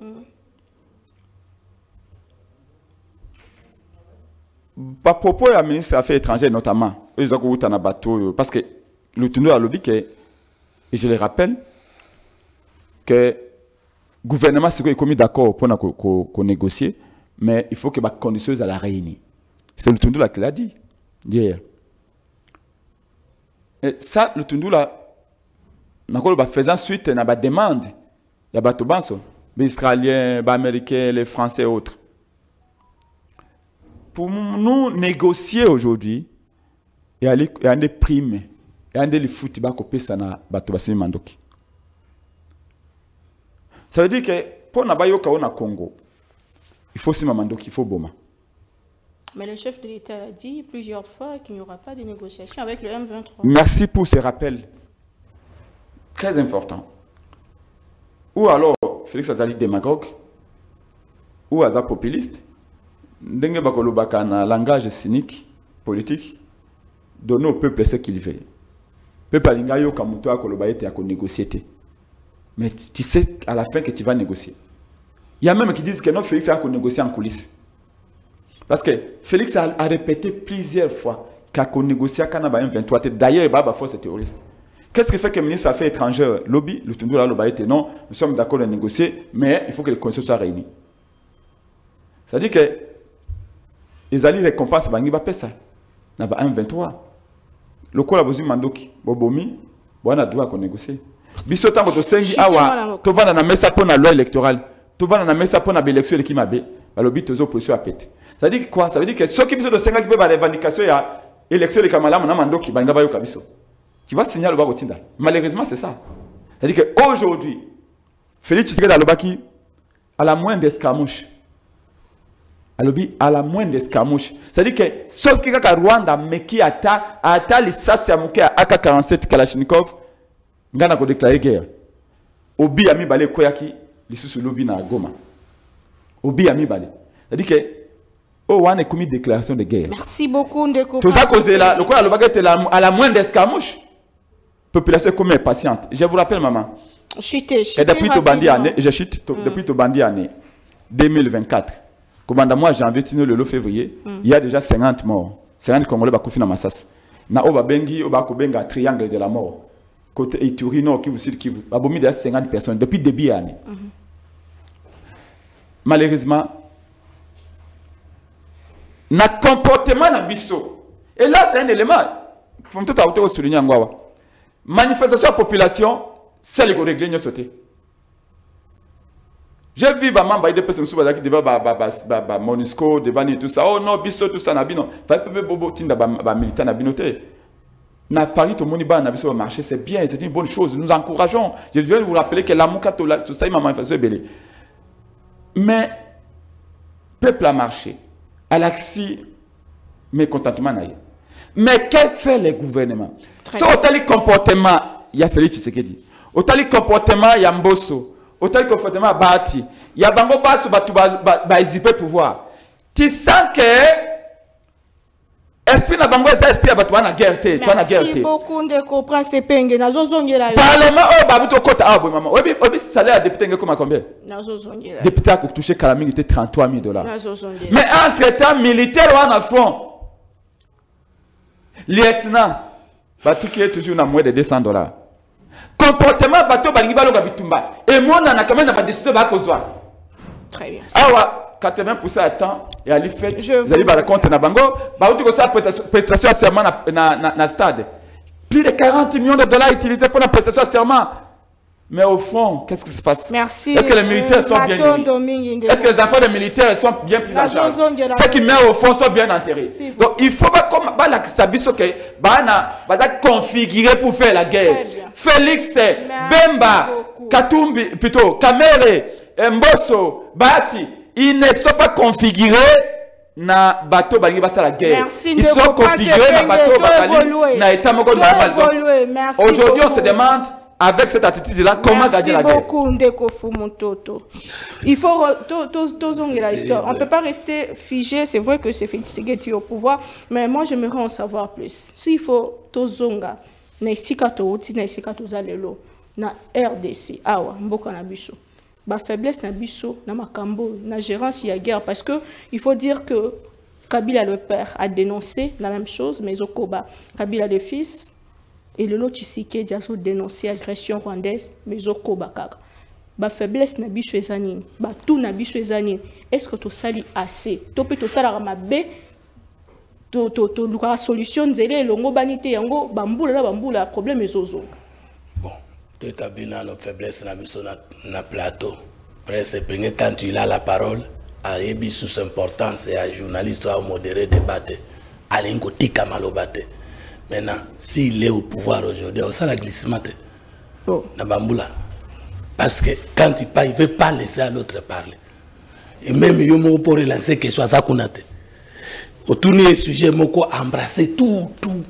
Par propos du ministre des Affaires étrangères notamment, ils ont eu un bateau parce que le tournoi a lobby que, et je le rappelle, que le gouvernement s'est commis d'accord pour négocier, mais il faut que les conditions soient réunies. C'est le tournoi qui l'a dit hier. Et ça, le tournoi là, faisant suite à la demande, il y a les Israéliens, les Américains, les Français et autres. Pour nous négocier aujourd'hui, il y a des primes, il y a des foot qui sont en mandoki. Ça veut dire que pour nous au Congo, il faut sima mandoki, il faut boma. Mais le chef de l'État a dit plusieurs fois qu'il n'y aura pas de négociation avec le M23. Merci pour ces rappels. Très important. Ou alors, Félix Azali démagogue, ou Azali populiste. Ndenge bakolobaka na langage cynique politique donner au peuple ce qu'il veut. Peuple alinga yo kamuto akoloba ete ya ko négocier. Mais tu sais à la fin que tu vas négocier. Il y a même qui disent que non, Félix a négocié en coulisses. Parce que Félix a répété plusieurs fois qu'il a négocié avec M23. D'ailleurs, il y a des forces terroristes. Qu'est-ce qui fait que le ministre des Affaires étrangères, lobby, le Tundou, non, nous sommes d'accord de négocier, mais il faut que les conditions soient réunies. C'est-à-dire que les alliés récompensent bangi ba pesa na ba M23. Le ko la bozi mandoki bobomi bona droit ko négocier. Biso tango to sengi awa to vana na mesa pour la loi électorale. To vana na mesa pour la élection de Kimabe. Balobi tozo opposition a pété. Ça veut dire quoi? Ça veut dire que ceux qui biso to senga qui peut ba revendication ya élection de Kamalamu na mandoki banga ba yo kabiso. Tu vas signaler le ba kotinda. Malheureusement c'est ça. Ça veut dire que aujourd'hui Félix Tshisekedi alobaki à la moindre escarmouche à la moindre escarmouche. C'est-à-dire que, sauf que quand Rwanda meki ata lisasi ya muke AK-47 Kalachnikov, ngana ko déclarer guerre. Obi ami bale koyaki lisusu lobi na Goma. Obi ami bale. C'est-à-dire que oh wane commis déclaration de guerre. Merci beaucoup Ndeko. Tout ça cause là, le quoi à la moindre escarmouche. Population comme est patiente. Je vous rappelle maman. Et depuis to bandi année, je chute depuis to bandi année 2024. Moi, janvier, le février, il y a déjà 50 morts. 50 Congolais qui sont dans Massas. Na oba bengi, oba kobenga triangle de la mort. Côté Ituri, Nord, Kivu, Sud, Kivu. Babomi déjà 50 personnes depuis le début de l'année. Malheureusement, na comportement na biso. Et là, c'est un élément. Il faut tout souligner en Gwawa. Manifestation de la population, c'est le régler nous sauter. J'ai vu des personnes qui devant Monisco, devant tout ça. Oh non, biso tout ça, nabino. Fallait bobo tinda militant nabinoté. Na Paris, tout le monde va au marché, c'est bien, c'est une bonne chose. Nous encourageons. Je vais vous rappeler que l'amour catholique, tout ça, il m'a manifesté belé. Mais, peuple a marché. À l'axi, mécontentement naïe. Mais quel fait le gouvernement? Si au tel comportement, il y a Félix Tshisekedi. Au tel comportement, il y a Mbosso. Au tel comportement, Bati. Il y a Bango Basso, ba hésiter pouvoir. Tu sens que esprit na Bango est esprit à toi na guerre. Merci beaucoup de comprendre ces pengues. Parlement, oh, Babuto Kota, ah, bon, maman. Obi, salaire à député, comme à combien? Député a touché 33 000 $. Mais entre-temps, militaire, on a fond. Lieutenant, Bati qui est toujours à moins de $200. Comportement bateau balingi balonga bitumba. Et moi, on a quand même la décision de kozwa. Très bien. Awa 80% du temps et à l'effet vous allez par contre na bango ba uti ko sa prestation à serment na stade. Plus de 40 millions de dollars utilisés pour la prestation à serment. Mais au fond, qu'est-ce qui se passe? Merci. Est-ce que les militaires sont bien nourris? Est-ce que les enfants des militaires sont bien pris en charge? Ceux qui meurent au fond sont bien enterrés. Donc il faut pas comme la Sabiso que configurer pour faire la guerre. Félix, Bemba, Katumbi, plutôt Kamere, Mbosso, Bati, ils ne sont pas configurés na bateau bali basa la guerre. Merci. Ils sont configurés na bateau bali na état moko normal. Aujourd'hui on se demande avec cette attitude-là, comment gagner la guerre? Merci beaucoup, Ndeko Fumototo. Il faut la histoire. On ne peut pas rester figé. C'est vrai que c'est Tshisekedi au pouvoir, mais moi, j'aimerais en savoir plus. S'il faut Tozonga, Naisika Touti, Naisika Tozalelo, na RDC, Awa, Mboka na Biso. Ba faiblesse na Biso, na Makambo, na gérance y a guerre, parce que il faut dire que Kabila le père a dénoncé la même chose, mais Okoba, Kabila le fils. Et le lot Tshisekedi a dénoncé l'agression rwandaise, mais au Bakaka. Ba faiblesse na biso ezanini, ba tout na biso ezanini. Est-ce que tu sali assez? Tu peux te salir à ma bé, tu as solution nzele longo banité yango bambula problème ezozo. Bon, tu as bien nos faiblesses na biso na plateau. Presque quand tu as la parole, à ebi sous importance et à journaliste à modérer débat. Alingo tika malobate. Maintenant, s'il est au pouvoir aujourd'hui, on sait la glissement. Parce que quand il parle, il ne veut pas laisser à l'autre parler. Et même, il faut pour relancer quelque chose à Zakunate. Autour du sujet, il faut embrasser tout.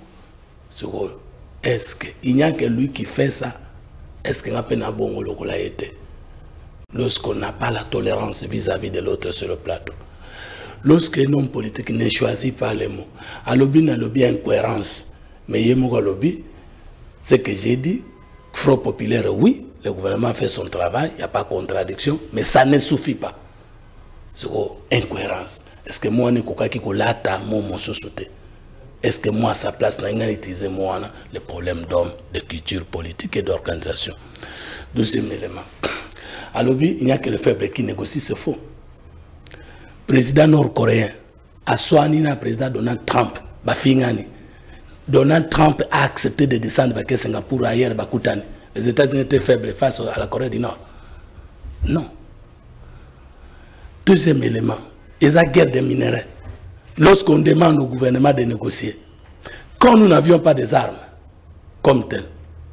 Est-ce qu'il n'y a que lui qui fait ça? Est-ce qu'il n'y a pas de bon été? Lorsqu'on n'a pas la tolérance vis-à-vis de l'autre sur le plateau. Lorsqu'un homme politique ne choisit pas les mots, à l'objet incohérence. Mais lobby, ce que j'ai dit, Front populaire, oui, le gouvernement fait son travail, il n'y a pas de contradiction, mais ça ne suffit pas. C'est une incohérence. Est-ce que moi, je suis Est-ce que moi, à sa place, je vais utiliser les problèmes d'hommes, de culture politique et d'organisation? Deuxième élément. À l'objet, il n'y a que le faible qui négocie, c'est faux. Président nord-coréen, à Soanina, président Donald Trump, Bafingani. Donald Trump a accepté de descendre avec Singapour ailleurs, Bakutani. Les États-Unis étaient faibles face à la Corée du Nord. Non. Deuxième élément, il y a la guerre des minéraux. Lorsqu'on demande au gouvernement de négocier, quand nous n'avions pas des armes comme telles,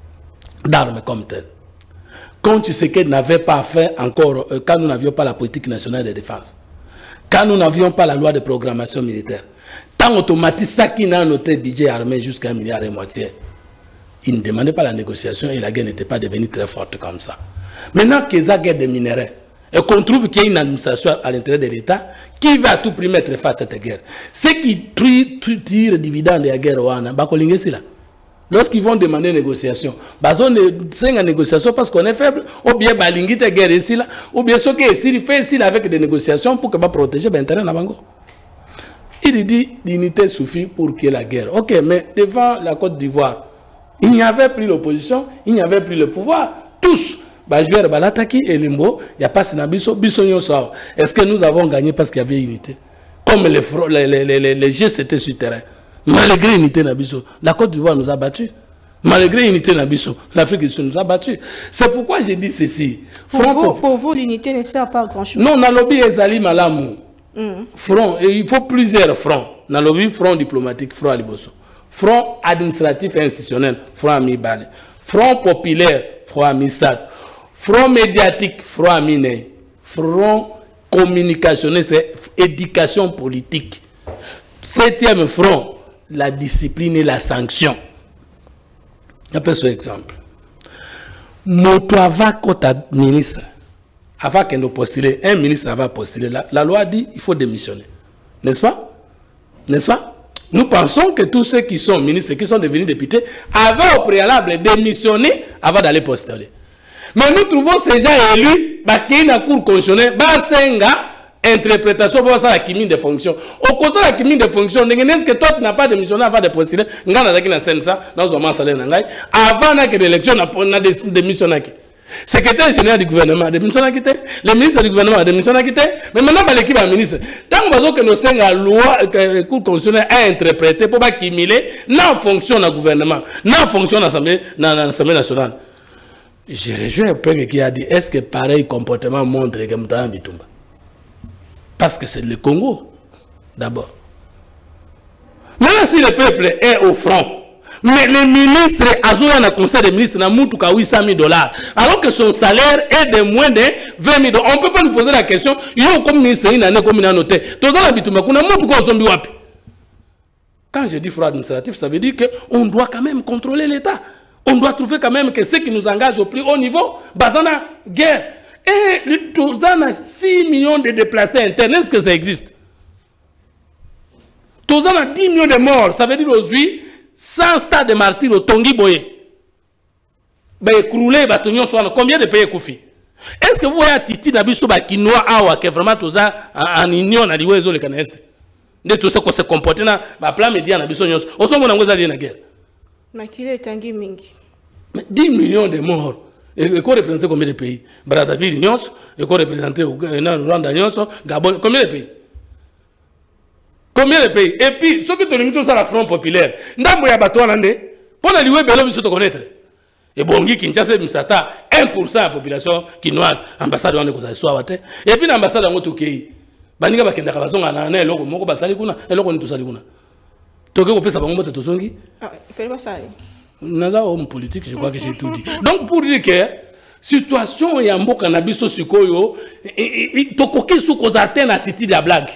quand Tshisekedi n'avait pas fait encore, quand nous n'avions pas la politique nationale de défense, quand nous n'avions pas la loi de programmation militaire, tant automatique, ça qui n'a noté budget armé jusqu'à 1,5 milliard, il ne demandait pas la négociation et la guerre n'était pas devenue très forte comme ça. Maintenant qu'il y a guerre des minéraux et qu'on trouve qu'il y a une administration à l'intérieur de l'État qui va à tout prix mettre face à cette guerre, ceux qui tirent le dividende de la guerre, lorsqu'ils vont demander une négociation, ils ont une négociation parce qu'on est faible, ou bien ils ont guerre ici, ou bien ceux qui fait ici avec des négociations pour que protéger l'intérêt de Bango. Il dit l'unité suffit pour qu'il y ait la guerre. Ok, mais devant la Côte d'Ivoire, il n'y avait plus l'opposition, il n'y avait plus le pouvoir. Tous, joueurs Balataki et Limbo, il n'y a pas Sinabiso, Bissonio. Est-ce que nous avons gagné parce qu'il y avait unité? Comme les gestes étaient sur terrain. Malgré l'unité Nabiso, la Côte d'Ivoire nous a battus. Malgré l'unité Nabiso, l'Afrique du Sud nous a battus. C'est pourquoi j'ai dit ceci. Pour vous, l'unité ne sert pas à grand-chose. Non, dans le lobby Ezali Malamu. Front, et il faut plusieurs fronts. Dans le lobby, front diplomatique, front Aliboso. Front administratif et institutionnel, front Ami Bale. Front populaire, front Ami Sad. Front médiatique, front Ami Ney. Front communicationnel, c'est éducation politique. Septième front, la discipline et la sanction. Appelle ce exemple. Motoava Kota ministre. Avant qu'elle nous postule, un ministre va postuler. La loi dit qu'il faut démissionner. N'est-ce pas? N'est-ce pas? Nous pensons que tous ceux qui sont ministres, qui sont devenus députés, avaient au préalable démissionné avant d'aller postuler. Mais nous trouvons ces gens élus, qui ont une cour constitutionnelle, interprétation pour ça la chimie de fonction. Au côté de la chimie de fonction, est-ce que toi tu n'as pas démissionné avant de postuler? Ngana zaki na scène ça, dans un salaire nangai. Avant que l'élection n'a démissionné. Secrétaire général du gouvernement a démissionné quitté. Le ministre du gouvernement a démissionné quitté. Mais maintenant l'équipe a ministre. Tant que nous sommes la loi que cour constitutionnelle a interprété pour pas cumuler non fonction dans le gouvernement, non fonction dans l'Assemblée nationale. Je rejoins un peu qui a dit est-ce que pareil comportement montre que Moutara Bitumba? Parce que c'est le Congo, d'abord. Maintenant, si le peuple est au front, mais le ministre a dans le conseil des ministres n'a moutuka $800,000, alors que son salaire est de moins de 20 000 $. On ne peut pas nous poser la question, il y a comme ministre, il y a comme noté. Quand je dis fraude administrative, ça veut dire qu'on doit quand même contrôler l'État. On doit trouver quand même que ce qui nous engage au plus haut niveau, basana guerre. Et tout ça, 6 millions de déplacés internes, est-ce que ça existe? Tout ça, 10 millions de morts, ça veut dire aujourd'hui, 100 stades de martyrs au Tongi Boye. Écroulé, combien de pays Koufi? Est-ce que vous voyez Titi Nabiso Bakinoa Awa, qui est vraiment tout ça en union à l'Iouézo le Canest? De tout ce qu'on se comporte dans le plan média Nabiso Nyos, au son on a la guerre. Mais qui est Tanguy Mingi? 10 millions de morts. Et qu'on représente combien de pays? Brazzaville, Nyos, et qu'on représente Rwanda, Nyos, Gabon, combien de pays? Combien de pays? Et puis, ceux qui te limitent sur la Front populaire, Ndambo ya bato alande, pour la lioué belo biso te connaître. Et Bongi Kinshasa Misata, 1% de la population quinoise, ambassade wane ko za swawate. Et puis l'ambassade ngo tokei. Baninga bakenda ka bazonga na na eloko moko basali kuna, eloko ni tosali kuna. Toke ko pesa bango bote tozongi? Ah, fait pas ça. Naza homme politique, je crois que j'ai tout dit. Donc pour dire que situation ya mboka na biso sikoyo, tokoki sou ko atteindre attitude ya blague.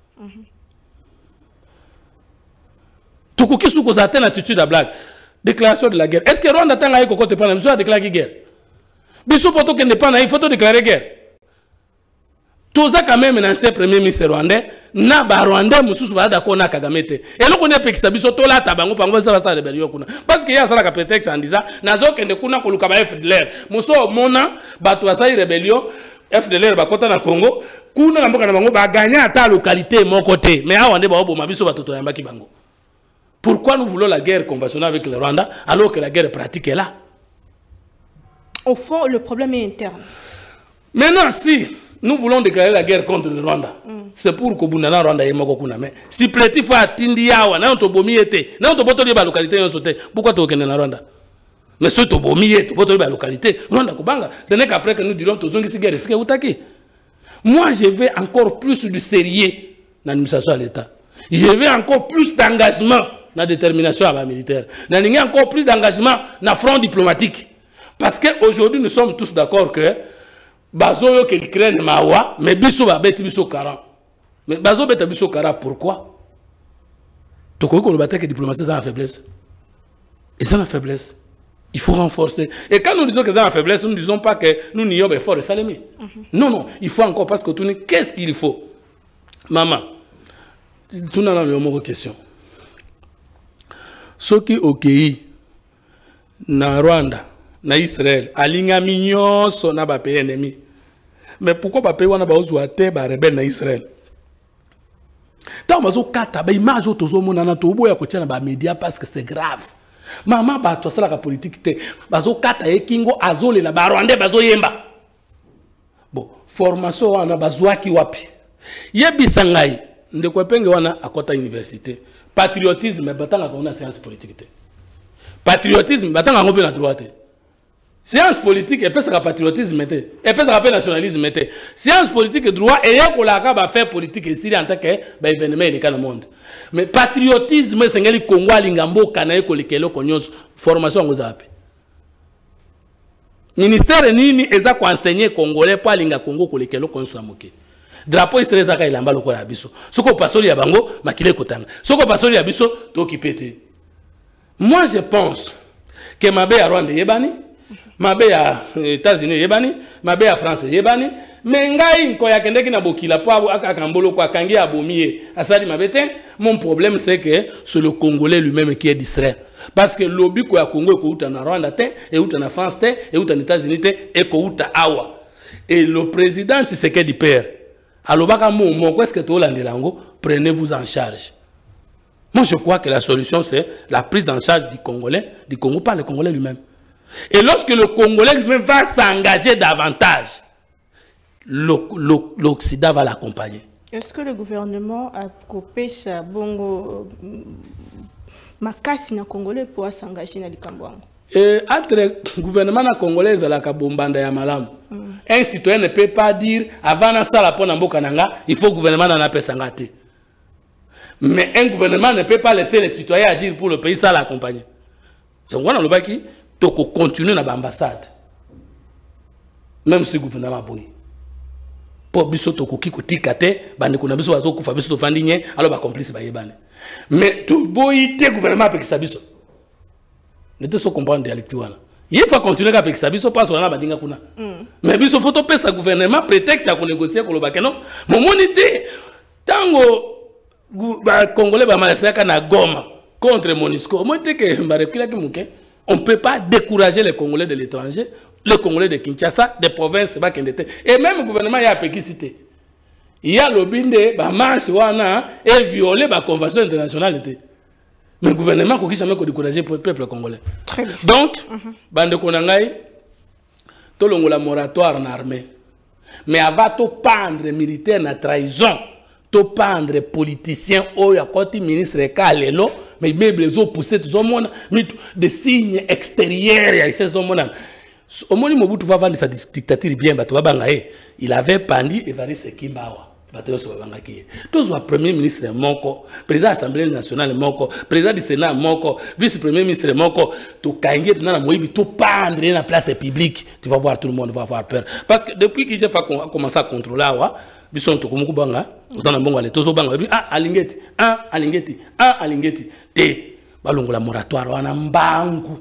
Tokoki sou ko atteindre attitude ya blague. Déclaration de la guerre. Est-ce que Rwanda tanga yeko kote pana biso a déclaré guerre? Biso poto ke ne pana il faut déclarer guerre. Toza quand même l'ancien premier ministre rwandais na ba rwandais mususu ba d'accord na Kagame te. Et loko ne pekisa biso to la tabango pango ça va rebellion kuna. Parce que ya sala ka prétexte en disant nazo kende kuna ko luka ba FDLR. Muso mona bato za rebellion FDLR ba kota na Congo kuna na mboka na bango ba gagner ata localité mon côté. Mais awa nde ba oboma biso bato to yamba ki bango. Pourquoi nous voulons la guerre conventionnelle avec le Rwanda alors que la guerre pratique est là? Au fond, le problème est interne. Maintenant, si nous voulons déclarer la guerre contre le Rwanda, c'est pour que Bundana Rwanda ait moko kuna. Mais si Pleti fa tindi yawa, na on bomi ete, na on boto liba localité yon sote, pourquoi tu okende na Rwanda? Mais si tu bomi ete, boto liba localité, Rwanda kubanga, ce n'est qu'après que nous dirons tous zongi si guerre, c'est que utaki. Moi, je veux encore plus de sérieux dans l'administration de l'État. Je veux encore plus d'engagement dans la détermination à la militaire. Nous avons encore plus d'engagement dans le front diplomatique. Parce qu'aujourd'hui, nous sommes tous d'accord que Bazo que l'Ukraine mawa, mais biso va bête biso kara. Mais Bazo bête biso kara, pourquoi? Tu crois que le bataille que la diplomatie c'est une faiblesse? Et c'est une faiblesse. Il faut renforcer. Et quand nous disons que c'est une faiblesse, nous ne disons pas que nous nions fort et salémé. Non, non, il faut encore parce que tout qu'est-ce qu'il faut? Maman, tout n'a pas une question. Ce qui est OK, na Rwanda, na Israël, alinga mignon son na ba pays ennemi. Mais pourquoi ba pays wana ba ozuate ba rebelle na Israël? Tant mazo kata ba image otozo mona na to boya ko tia na ba média parce que c'est grave. Maman ba to sala ka politique te. Bazo kata e kingo azole la ba Rwanda bazo yemba. Bon, formation wana bazwaki wapi? Yebisa ngai ndeko penge wana akota université. Patriotisme batanga ko na science politique. Patriotisme batanga ko na droite. Science politique et peut-être patriotisme et peut-être nationalisme. Science politique et droit et yako ba faire politique ici en tant que ba événement dans le monde. Mais patriotisme c'est ngali Congo lingambo kana yeko likelo konyos formation ngozapi. Ministère nini eza ko enseigner congolais pa linga Congo ko likelo konso amoke. Drapeau israélien zaka ilamba lokola ya biso. Soko pasoli ya bango makile kotanga. Soko pasoli ya biso to kipete. Moi je pense que mabe ya Rwanda yebani, mabe ya États-Unis yebani, mabe ya France yebani, mais ngai nko ya kendeki na bokila po akakambolo kwa kangi abomie asali mabete. Mon problème c'est que c'est le Congolais lui-même qui est distrait. Parce que lobby ko ya Congo ko uta na Rwanda te, et uta na France te, et uta na États-Unis te, et ko uta awa. Et le président Tshisekedi père alobaka mon qu'est-ce que tu lango, prenez-vous en charge. Moi je crois que la solution c'est la prise en charge du Congolais, du Congo par le Congolais lui-même. Et lorsque le Congolais lui-même va s'engager davantage, l'Occident va l'accompagner. Est-ce que le gouvernement a coupé sa bongo makasi na Congolais pour s'engager dans le Cambouango? Entre le gouvernement congolais et la Kabombanda ya malam, un citoyen ne peut pas dire avant de faire la mboka nanga, il faut que le gouvernement n'en ait sangate. Mais un gouvernement ne peut pas laisser les citoyens agir pour le pays sans l'accompagner. C'est pourquoi on a dit qu'il faut continuer dans l'ambassade. Même si le gouvernement a boui. Pour biso tokoki kotikate, bande kuna biso wazo kufa biso tofandinye, alors ba complice ba yebane. Mais tout boui te gouvernement avec sa biso. Ne te so comprendre réalité wana. Il faut continuer avec sa biso pas sur la badinga kuna. Mais biso faut topé sa gouvernement prétexte à négocier ko lobaka non. Momonité tango ba congolais ba malfaka na Goma contre Monisco. Moi te que ba rekila ki muke. On peut pas décourager les Congolais de l'étranger. Le Congolais de Kinshasa, des provinces, et même le gouvernement y a péquicité. Il y a le binde, marche et violer la convention internationale. Mais le gouvernement n'a jamais découragé le peuple congolais. Très bien. Donc, bande konangai, tout le monde moratoire en armée. Mais avant de pendre militaire na trahison, de pendre politicien, ou ya côté ministre Kalelo, mais même les autres poussés tout le monde, des signes extérieurs, il y a tout le monde. Au moment où Mobutu va vendre sa dictature bien, il avait pandi Evariste Kimbawa. Tous les premiers ministres Moko, président de l'Assemblée nationale Moko, président du Sénat Moko, vice-premier ministre Moko, tout Kangé, tout pendre dans la place publique, tu vas voir, tout le monde va avoir peur. Parce que depuis que j'ai commencé à contrôler, bison to komuku banga, uzana bongo ale tozo banga, alingeti, alingeti, te balongola moratoire wana mbangu.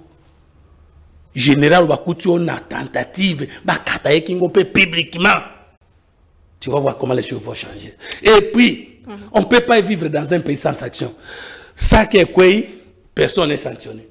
Général Bakuti on a tentative bakata yekingo pe publiquement. Tu vas voir comment les choses vont changer. Et puis on ne peut pas vivre dans un pays sans sanction. Ça qui est quoi, personne n'est sanctionné.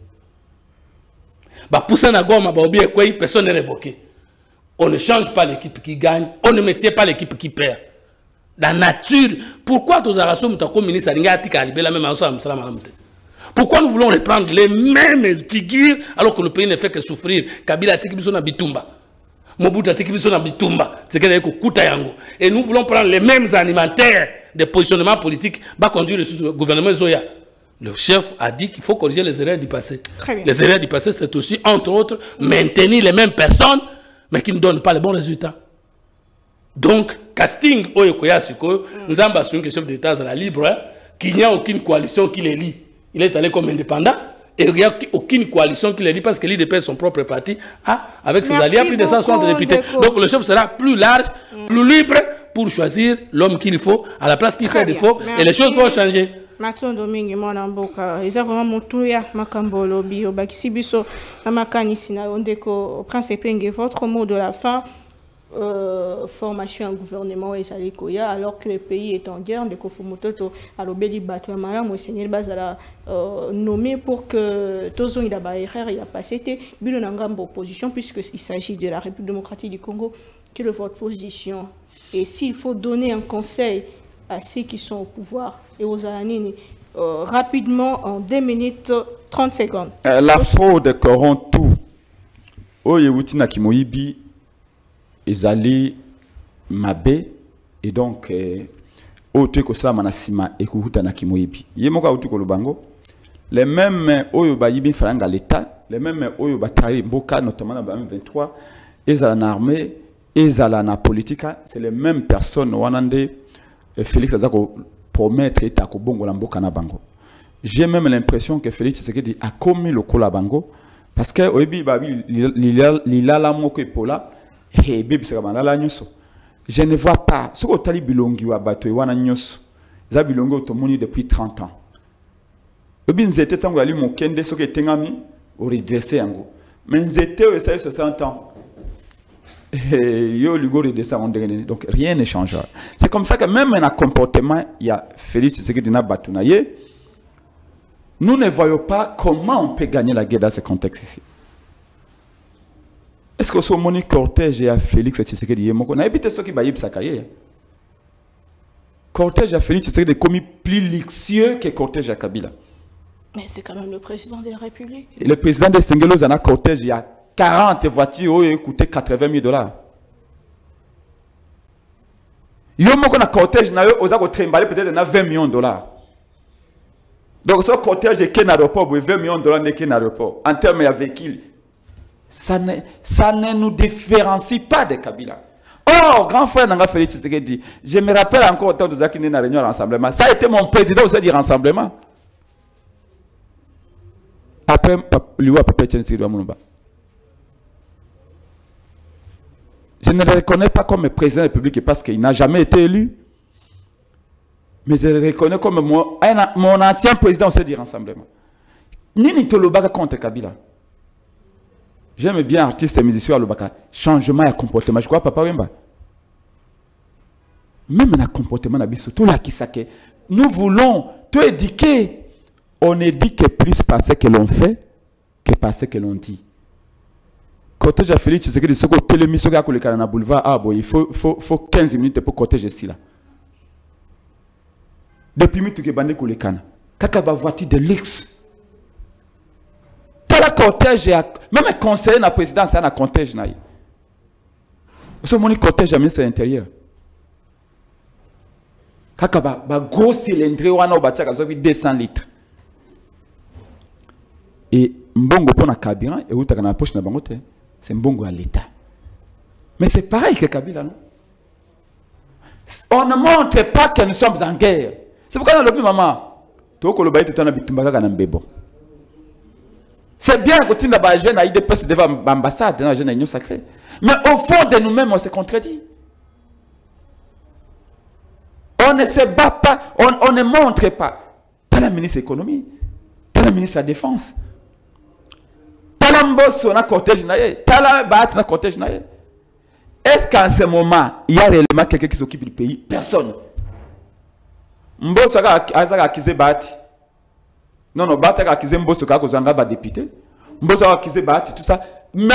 Bah pousser na goma ba obi quoi, personne n'est révoqué. On ne change pas l'équipe qui gagne, on ne maintient pas l'équipe qui perd. La nature, pourquoi tous les ministres ministre alinga atika libela même ensemble pourquoi nous voulons reprendre les mêmes figures alors que le pays ne fait que souffrir? Kabila Tikibiso na Bitumba, Mobutu Tikibiso na Bitumba, c'est que kuta yango. Et nous voulons prendre les mêmes alimentaires de positionnement politique, va conduire le gouvernement Zoya. Le chef a dit qu'il faut corriger les erreurs du passé. Les erreurs du passé, c'est aussi, entre autres, maintenir les mêmes personnes, mais qui ne donnent pas les bons résultats. Donc, casting Oyokoya Suko, nous avons assuré que le chef d'État est libre, qu'il n'y a aucune coalition qui les lie. Il est allé comme indépendant et il n'y a aucune coalition qui le dit parce que l'IDP est son propre parti avec ses alliés, plus de 160 députés. Donc le chef sera plus large, plus libre pour choisir l'homme qu'il faut à la place qu'il fait défaut et les choses vont changer. Maton Domingue Mwanamboka, exactement Moutouya Makambolo Bio Bakisibiso Namakani na Ondeko Prince Penge, votre mot de la fin. Formation en gouvernement et Salikoya alors que le pays est en guerre de Kofumoto à l'obéli battu à Malam ou Seigneur Bazala nommé pour que Tozo Idaba il a passé Bilonangambo opposition puisqu'il s'agit de la République démocratique du Congo. Quelle est votre position? Et s'il faut donner un conseil à ceux qui sont au pouvoir et aux Alanini rapidement en 2 minutes 30 secondes. La fraude corrompt tout. Oyewutina Kimoibi ezali mabe et donc ote ko sala manasima ekuhuta na kimoyibi yemoka uti ko lubango les mêmes oyo bayibi faranga l'état les mêmes oyo batari mboka notamment na 2023 ezala na armée ezala na politique c'est les mêmes personnes wanande Félix Azako promettre eta ko bongo la mboka na bango. J'ai même l'impression que Félix Tshisekedi a commis le kola bango parce que oyibi babi lilala moko epola. Je ne vois pas. Ce que tu bilongi wa bato wana nyoso. Za bilongo otomoni depuis 30 ans. Obi nzete tango ali mokende soki etengami o redresser yango. Mais nzete o esa 60 ans. Yo ligo redresser on ndenge. Donc rien ne changera. C'est comme ça que même un comportement il y a Félix Tshisekedi na bato na ye. Nous ne voyons pas comment on peut gagner la guerre dans ce contexte ici. Est-ce que ce moni cortège et à Félix Tshisekedi yemoko na ebite soki ba yebisa kaye cortège à Félix Tshisekedi est commis plus luxueux que cortège à Kabila. Mais c'est quand même le président de la République. Et le président de Sengelos en a cortège, il y a 40 voitures qui coûtaient 80 000 $. Il y a un cortège qui a peut-être 20 millions de $. Donc ce cortège est qu'un aéroport, 20 millions de $ n'est qu'un aéroport. En termes de véhicules, ça ne nous différencie pas de Kabila. Oh, grand frère Nanga Félix Tshisekedi, je me rappelle encore au temps de Zaki Nena réunion rassemblement. Ça a été mon président aussi du rassemblement. Après, lui a pas été je ne le reconnais pas comme président de la République parce qu'il n'a jamais été élu. Mais je le reconnais comme mon ancien président aussi du rassemblement. Nini Tolobaka contre Kabila. J'aime bien artiste et musicien à Lobaka. Changement de comportement. Je crois Papa Wemba. Même dans le comportement de tout là qui sait nous voulons te éduquer. On ne dit que plus par ce que l'on fait que par ce que l'on dit. Quand j'ai fait ce que je côté l'émission qui a collé dans le boulevard, ah bon, il faut 15 minutes pour cortège ici là. Depuis que tu bandé collé kana, kaka ba voiture de luxe. Tel cortège, même un conseiller na président c'est un cortège na. Ce moni cortège à ministre intérieur. Kaka ba gros cylindre wana obatia kazovi 200 litres. Et mbongo pour na carburant et ou ta na poche na bangote. C'est mbongo à l'État. Mais c'est pareil que Kabila, non? On ne montre pas que nous sommes en guerre. C'est pourquoi on a dit, maman, c'est bien que tu n'as pas jeune à IDPS devant l'ambassade, dans la jeune union sacrée. Mais au fond de nous-mêmes, on se contredit. On ne se bat pas, on ne montre pas. Tu as la ministre de l'économie, tu as la ministre de la défense. Est-ce qu'en ce moment, il y a réellement quelqu'un qui s'occupe du pays? Personne. Mbosso a accusé Bati. Non, Bati a accusé Mbosso a accusé un député. Mbosso a accusé Bati, tout ça. Mais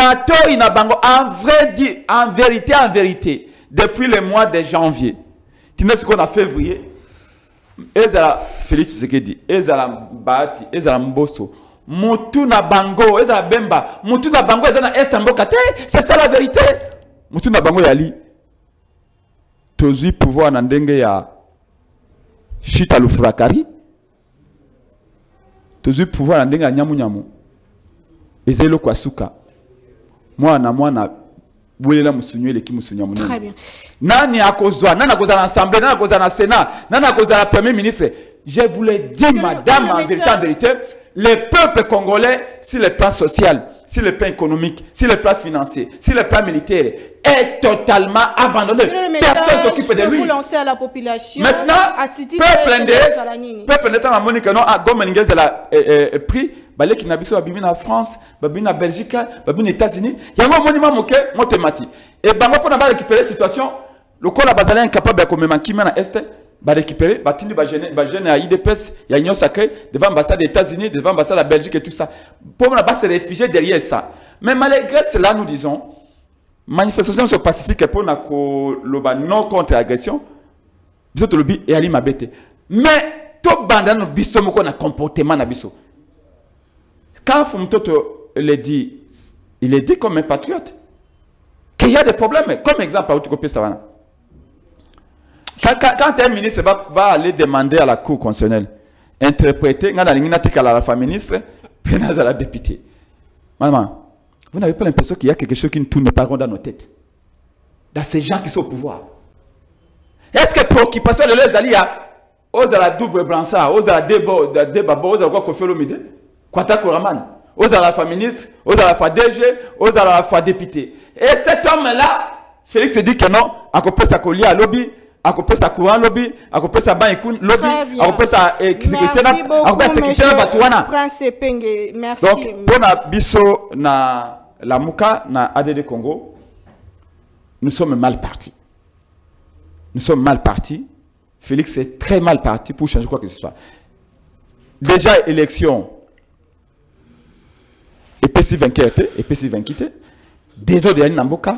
en vérité, depuis le mois de janvier, tu sais ce qu'on a fait février. Ezala Félix Tshisekedi, Ezala Bati, Ezala Mbosso. Mutuna bango, eza bemba. Mutuna bango, eza na estamboka te. C'est ça la vérité. Mutuna bango yali. Tozi pouvoir na ndenge ya Chita Lufurakari. Tozi pouvoir na ndenge ya nyamu nyamu. Ezelo kwa suka. Mwana Boulela musunyo le ki musunya munene. Très bien. Nani akozwa, nani akozwa l'Assemblée, nani akozwa na Sénat, nani akozwa la Premier ministre. Je vous le dis, madame, en vérité, le peuple congolais, sur le plan social, sur le plan économique, sur le plan financier, sur le plan militaire, est totalement abandonné. Personne ne s'occupe de lui. Vous lancez à la population. Maintenant, peuple n'étant à Monique, non, à Gomenguez de la prix, balé qui n'a pas bien en France, bien en Belgique, bien aux États-Unis. Il y a un monument moqué, motématique. Et ben, pour récupérer la situation, le corps est incapable de comme manquer à l'Est. Va récupérer, va tenir, va gêner à IDPS, il y a une union sacrée, devant l'ambassade des États-Unis, devant l'ambassade de la Belgique et tout ça. Pour ne pas se réfugier derrière ça. Mais malgré cela, nous disons, manifestation sur pacifique pour le non contre l'agression, bisous le lobby et Ali Mabete. Mais tout bandana nous bisous qu'on a comportement na bisous. Quand Fumtoto le dit, il est dit comme un patriote qu'il y a des problèmes. Comme exemple, à Outikope Savana. Quand un ministre va aller demander à la Cour constitutionnelle, interpréter, à la femme ministre, puis à la députée. Maman, vous n'avez pas l'impression qu'il y a quelque chose qui ne tourne pas rond dans nos têtes? Dans ces gens qui sont au pouvoir. Est-ce que préoccupation de leurs alliés, aux la double bransard, aux la débat, aux la quoi fait le midi, Kwata Koraman, aux la femme ministre, aux la femme DG, aux la femme députée. Et cet homme-là, Félix se dit que non, à cause de sa collier à lobby, à cause de courant lobby, à cause de banque lobby, à cause de sécurité merci. Donc, pour la biso na la Mouka na ADD Congo, nous sommes mal partis. Nous sommes mal partis. Félix est très mal parti pour changer quoi que ce soit. Déjà élection, et puis si vainqueur, et puis si vainqueur, désolé Namboka.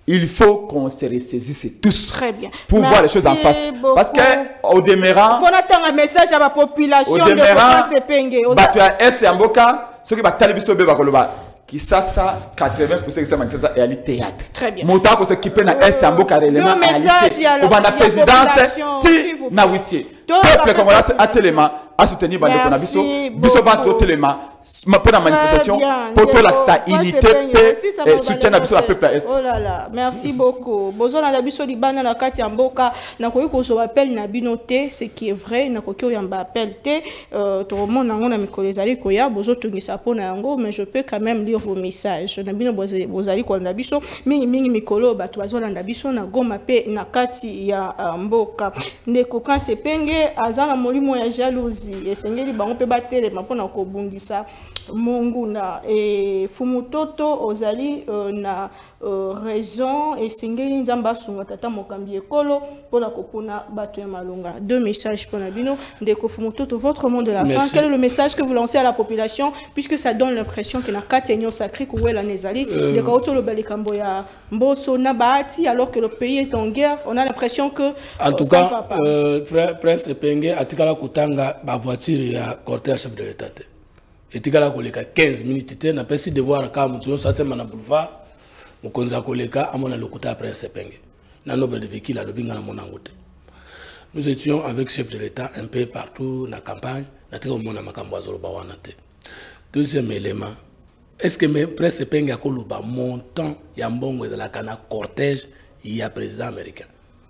il faut qu'on se ressaisisse tous. Très bien. Pour voir les choses en face. Beaucoup. Parce qu'au demeurant, il faut attendre un message à la population au demeurant, de Est Amboka, ceux qui battent Talibiso Bebakoloba, qui ça, 80% qui ça est à théâtre. Très bien. Montant qu'on s'occupe de Est Amboka réellement. Deux messages à la présidence, ti Nawissi. Peuple congolais a tellement à soutenir Bande Konabiso, Bisobat Totelema, ma pour la manifestation, pour toute la unité et soutien à Biso à peuple est. Oh là là, merci beaucoup. Bozo na Biso libana na kati ya mboka na koyi ko so appel na binoté, ce qui est vrai na koki yamba appel té to mon nango na mikolo ezali ko ya bozo tungisa pona yango, mais je peux quand même lire vos messages. Na bino bozali ko na biso mingi mikolo bato bazola na biso na goma pe na kati ya mboka. Ndeko kan sepenge azana molimo ya jalousie esengeli bango pe batelema pona ko bundisa monguna e fumutoto ozali na raison esengeli nzamba sunga tata mokambi ekolo pona kopona bato ya malonga. Deux messages pona bino ndeko fumutoto, votre mot de la fin. Quel est le message que vous lancez à la population puisque ça donne l'impression que na katenyo sacré ko wela nezali de kaoto lo balikambo ya mboso na bahati alors que le pays est en guerre, on a l'impression que en tout cas Prince Epenge atikala kutanga ba voiture ya cortège chef de l'état etikala koleka 15 minutes te na pesi devoir ka mutu satema na boulevard mokonza koleka amona lokuta Prince Epenge na noble de véhicule à lobinga na monangote. Nous étions avec chef de l'état un peu partout na campagne na tika mona makambo azoloba wana te. Deuxième élément, est-ce que Prince Epenge akoloba montant ya mbongo de la kana cortège ya président américain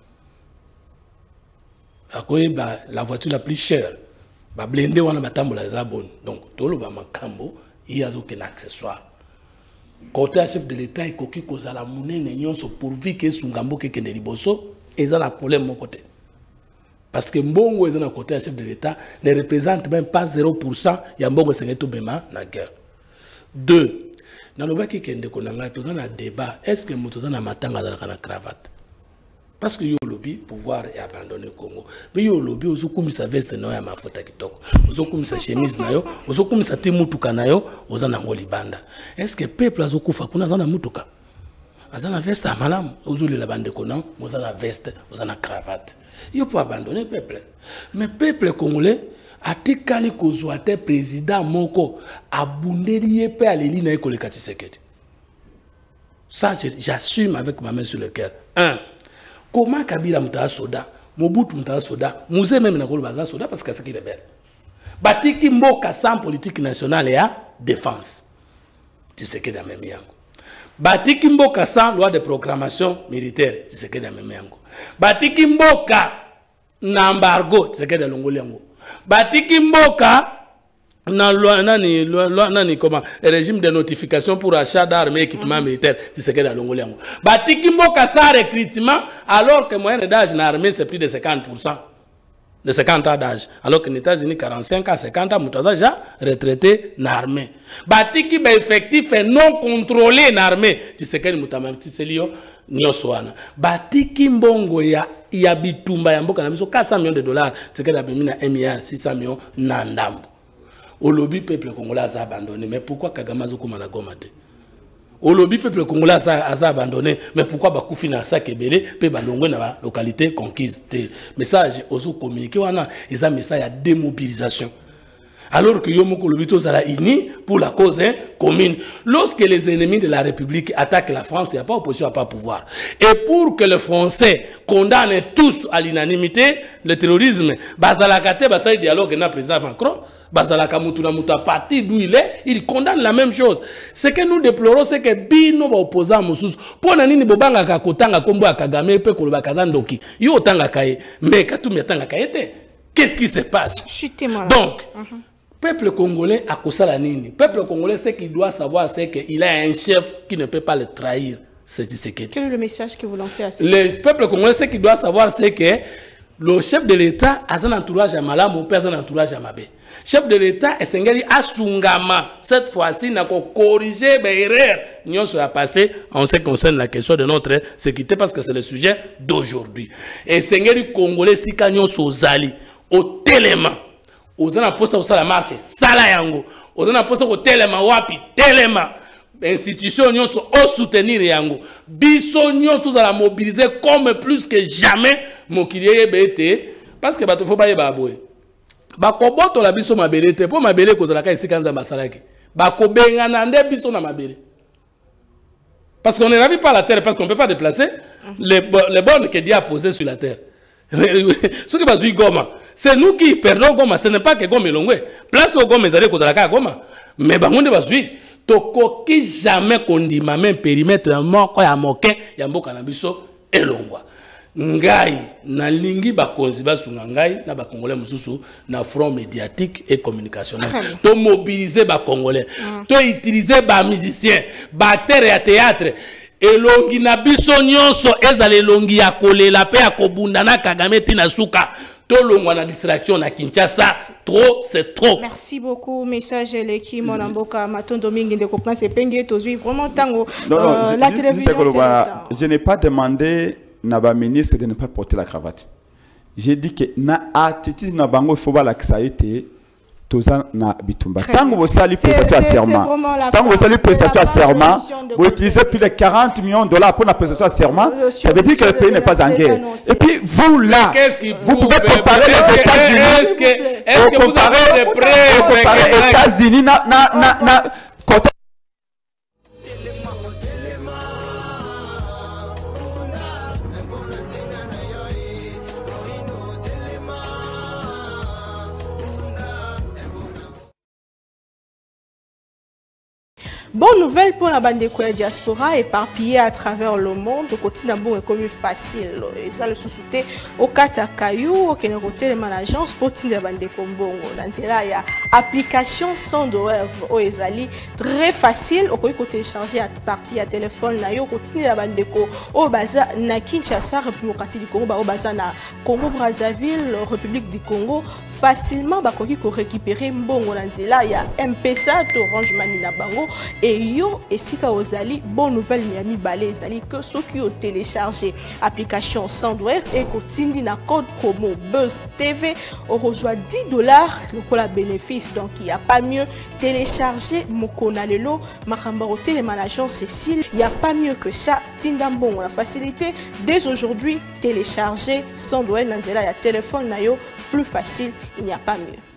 akoye la voiture la plus chère ba blindé wana batambola za bonne, donc tolo ba makambo il a aucun accessoire côté chef de l'état ikoki kozala munene nyonso pourvu que sungambo ke kende liboso eza na problème mon côté parce que mbongo eza na côté chef de l'état ne représente même pas 0% ya mbongo sengeto bema na guerre. Deux, na lobaki kende konanga to na débat, est-ce que moto na matanga za na cravate parce que yo lobby pouvoir et abandonner Congo. Mais yo lobby ozokumisa veste na ya mafuta kitoko. Ozokumisa chemise na yo, ozokumisa timutuka na yo, ozana ngoli banda. Est-ce que peuple azokufa kuna zana mutuka? Azana veste malamu, ozuli la bande kona, ozana veste, ozana cravate. Yo peut abandonner peuple. Mais peuple congolais atikali kozwa te président moko abundeli yepe aleli na ekoleka Tshisekedi. Ça j'assume avec ma main sur le cœur. Un, comment Kabila mta soda, Mobutu mta soda, Mouze même na baza soda parce que c'est qui rebelle. Batiki mboka sans politique nationale et à défense. Tu sais que dans même yango. Batiki mboka sans loi de programmation militaire, tu sais que dans même yango. Batiki mboka na embargo, tu sais que dans longoli yango. Batiki mboka na loi nani comment régime de notification pour achat d'armes et équipements militaires, c'est ce que dans l'Ongoliango. Batiki mboka sans recrutement alors que moyenne d'âge dans l'armée c'est plus de 50%. De 50 ans d'âge. Alors que les États-Unis 45 à 50 ans, nous avons déjà retraité dans l'armée. Batiki ba effectif est non contrôlé dans l'armée. Tu sais que nous avons dit nyoswana. Batiki mbongo ya bitumba ya mboka na biso 400 millions de dollars. C'est que la bimina 1 milliard 600 millions nandambo. Au lobby peuple congolais a abandonné, mais pourquoi Kagame a na Goma te? Au lobby peuple congolais a abandonné, mais pourquoi Bakoufi na Sakebele pe balongwe na localité conquise te? Message aux communiqués wana, ils ont message à démobilisation. Alors que Yomoko Lobito sera uni pour la cause commune. Lorsque les ennemis de la République attaquent la France, il n'y a pas opposition, il n'y a pas pouvoir. Et pour que les Français condamnent tous à l'unanimité le terrorisme, Bazalakate, Basai dialogue na président Macron, Bazalaka Moutouna Mouta parti d'où il condamne la même chose. Ce que nous déplorons, c'est que Bino va opposer à Moussous. Pour Nanini Bobanga Kakotanga Kombo à Kagame, Pe Kolobakazandoki, Yo Tanga Kaye, mais Katoumi Tanga Kayete. Qu'est-ce qui se passe? Donc, peuple congolais a Kosala Nini. Peuple congolais, ce qu'il doit savoir, c'est qu'il a un chef qui ne peut pas le trahir. C'est Tshisekedi. Quel est le message que vous lancez à ce Le peuple congolais, ce qu'il doit savoir, c'est que le chef de l'État a un entourage à Malam ou un entourage à Mabé. Chef de l'État est Sengeli Asungama. Cette fois-ci, il a corrigé les erreurs. Nous sommes passé en ce qui concerne la question de notre sécurité parce que c'est le sujet d'aujourd'hui. Et Sengeli Congolais, si nous sommes au téléma. Ozana posta osala marché sala yango ozana posta ko telema wapi telema institution nyonso au soutenir yango biso nyonso za la mobiliser comme plus que jamais mokili yebete parce que bato faut ba yeba boye bakoboto la biso mabele te po mabele ko zalaka esika nza basalaki bakobengana nde biso na mabele parce qu'on ne ravit pas la terre parce qu'on peut pas déplacer les bornes que Dieu a posées sur la terre. Ce qui va jouer Goma, c'est nous qui perdons Goma, ce n'est pas que Goma est long. Place au Goma, ils allaient contre la Goma. Mais on va jouer. Toko qui jamais condima même périmètre mort quand il y a moqué, il y a beaucoup d'ambition et longwa. Ngai na lingi bakonzi basunga ngai na ba congolais mususu na front médiatique et communicationnel. To mobiliser ba congolais, to utiliser ba musiciens, ba terre et théâtre. Elongi na biso nyonso ezale elongi ya kolela pe ya kobunda na Kagame tina suka to longwa na distraction na Kinshasa trop c'est trop. Merci beaucoup message leki mon mboka matondo mingi ndeko prince pengi tozui vraiment tango la télévision. Je n'ai pas demandé na ba ministre de ne pas porter la cravate. J'ai dit que na attitude na bango faut ba la que ça a été na bitumba. Tant que vous salez prestation à serment, tant que vous salez prestation à serment, vous utilisez plus de 40 millions de dollars pour la prestation à serment, ça veut dire que le pays n'est pas en guerre. Et puis vous là, vous pouvez comparer les États-Unis, vous comparez les États-Unis Bonne nouvelle pour la bande de diaspora éparpillée à travers le monde. Au quotidien, bon, est comme facile. Et ça, le sous-souté au Katakayou, au Kénéroté, l'agence pour la bande de Kombongo. Dans là, il y a application sans douleur au Ezali. Très facile. Au côté télécharger à partir à téléphone, na yo, continue la bande de Ko. Au Baza, na Kinshasa, République du Congo, au Baza, na Congo Brazzaville, République du Congo. Facilement, bakoki ko récupérer mbongo na nzela ya M-Pesa to Orange Money na bango et yo esika ozali bonne nouvelle miami balé ezali que ceux qui ont téléchargé application Sandwave et kotindi na code promo Buzz TV on reçoit $10 le la bénéfice donc il y a pas mieux télécharger mokona lelo makambaro télémanagement Cécile il y a pas mieux que ça tinda mbongo la facilité dès aujourd'hui télécharger Sandwave na nzela ya téléphone na yo plus facile, il n'y a pas mieux.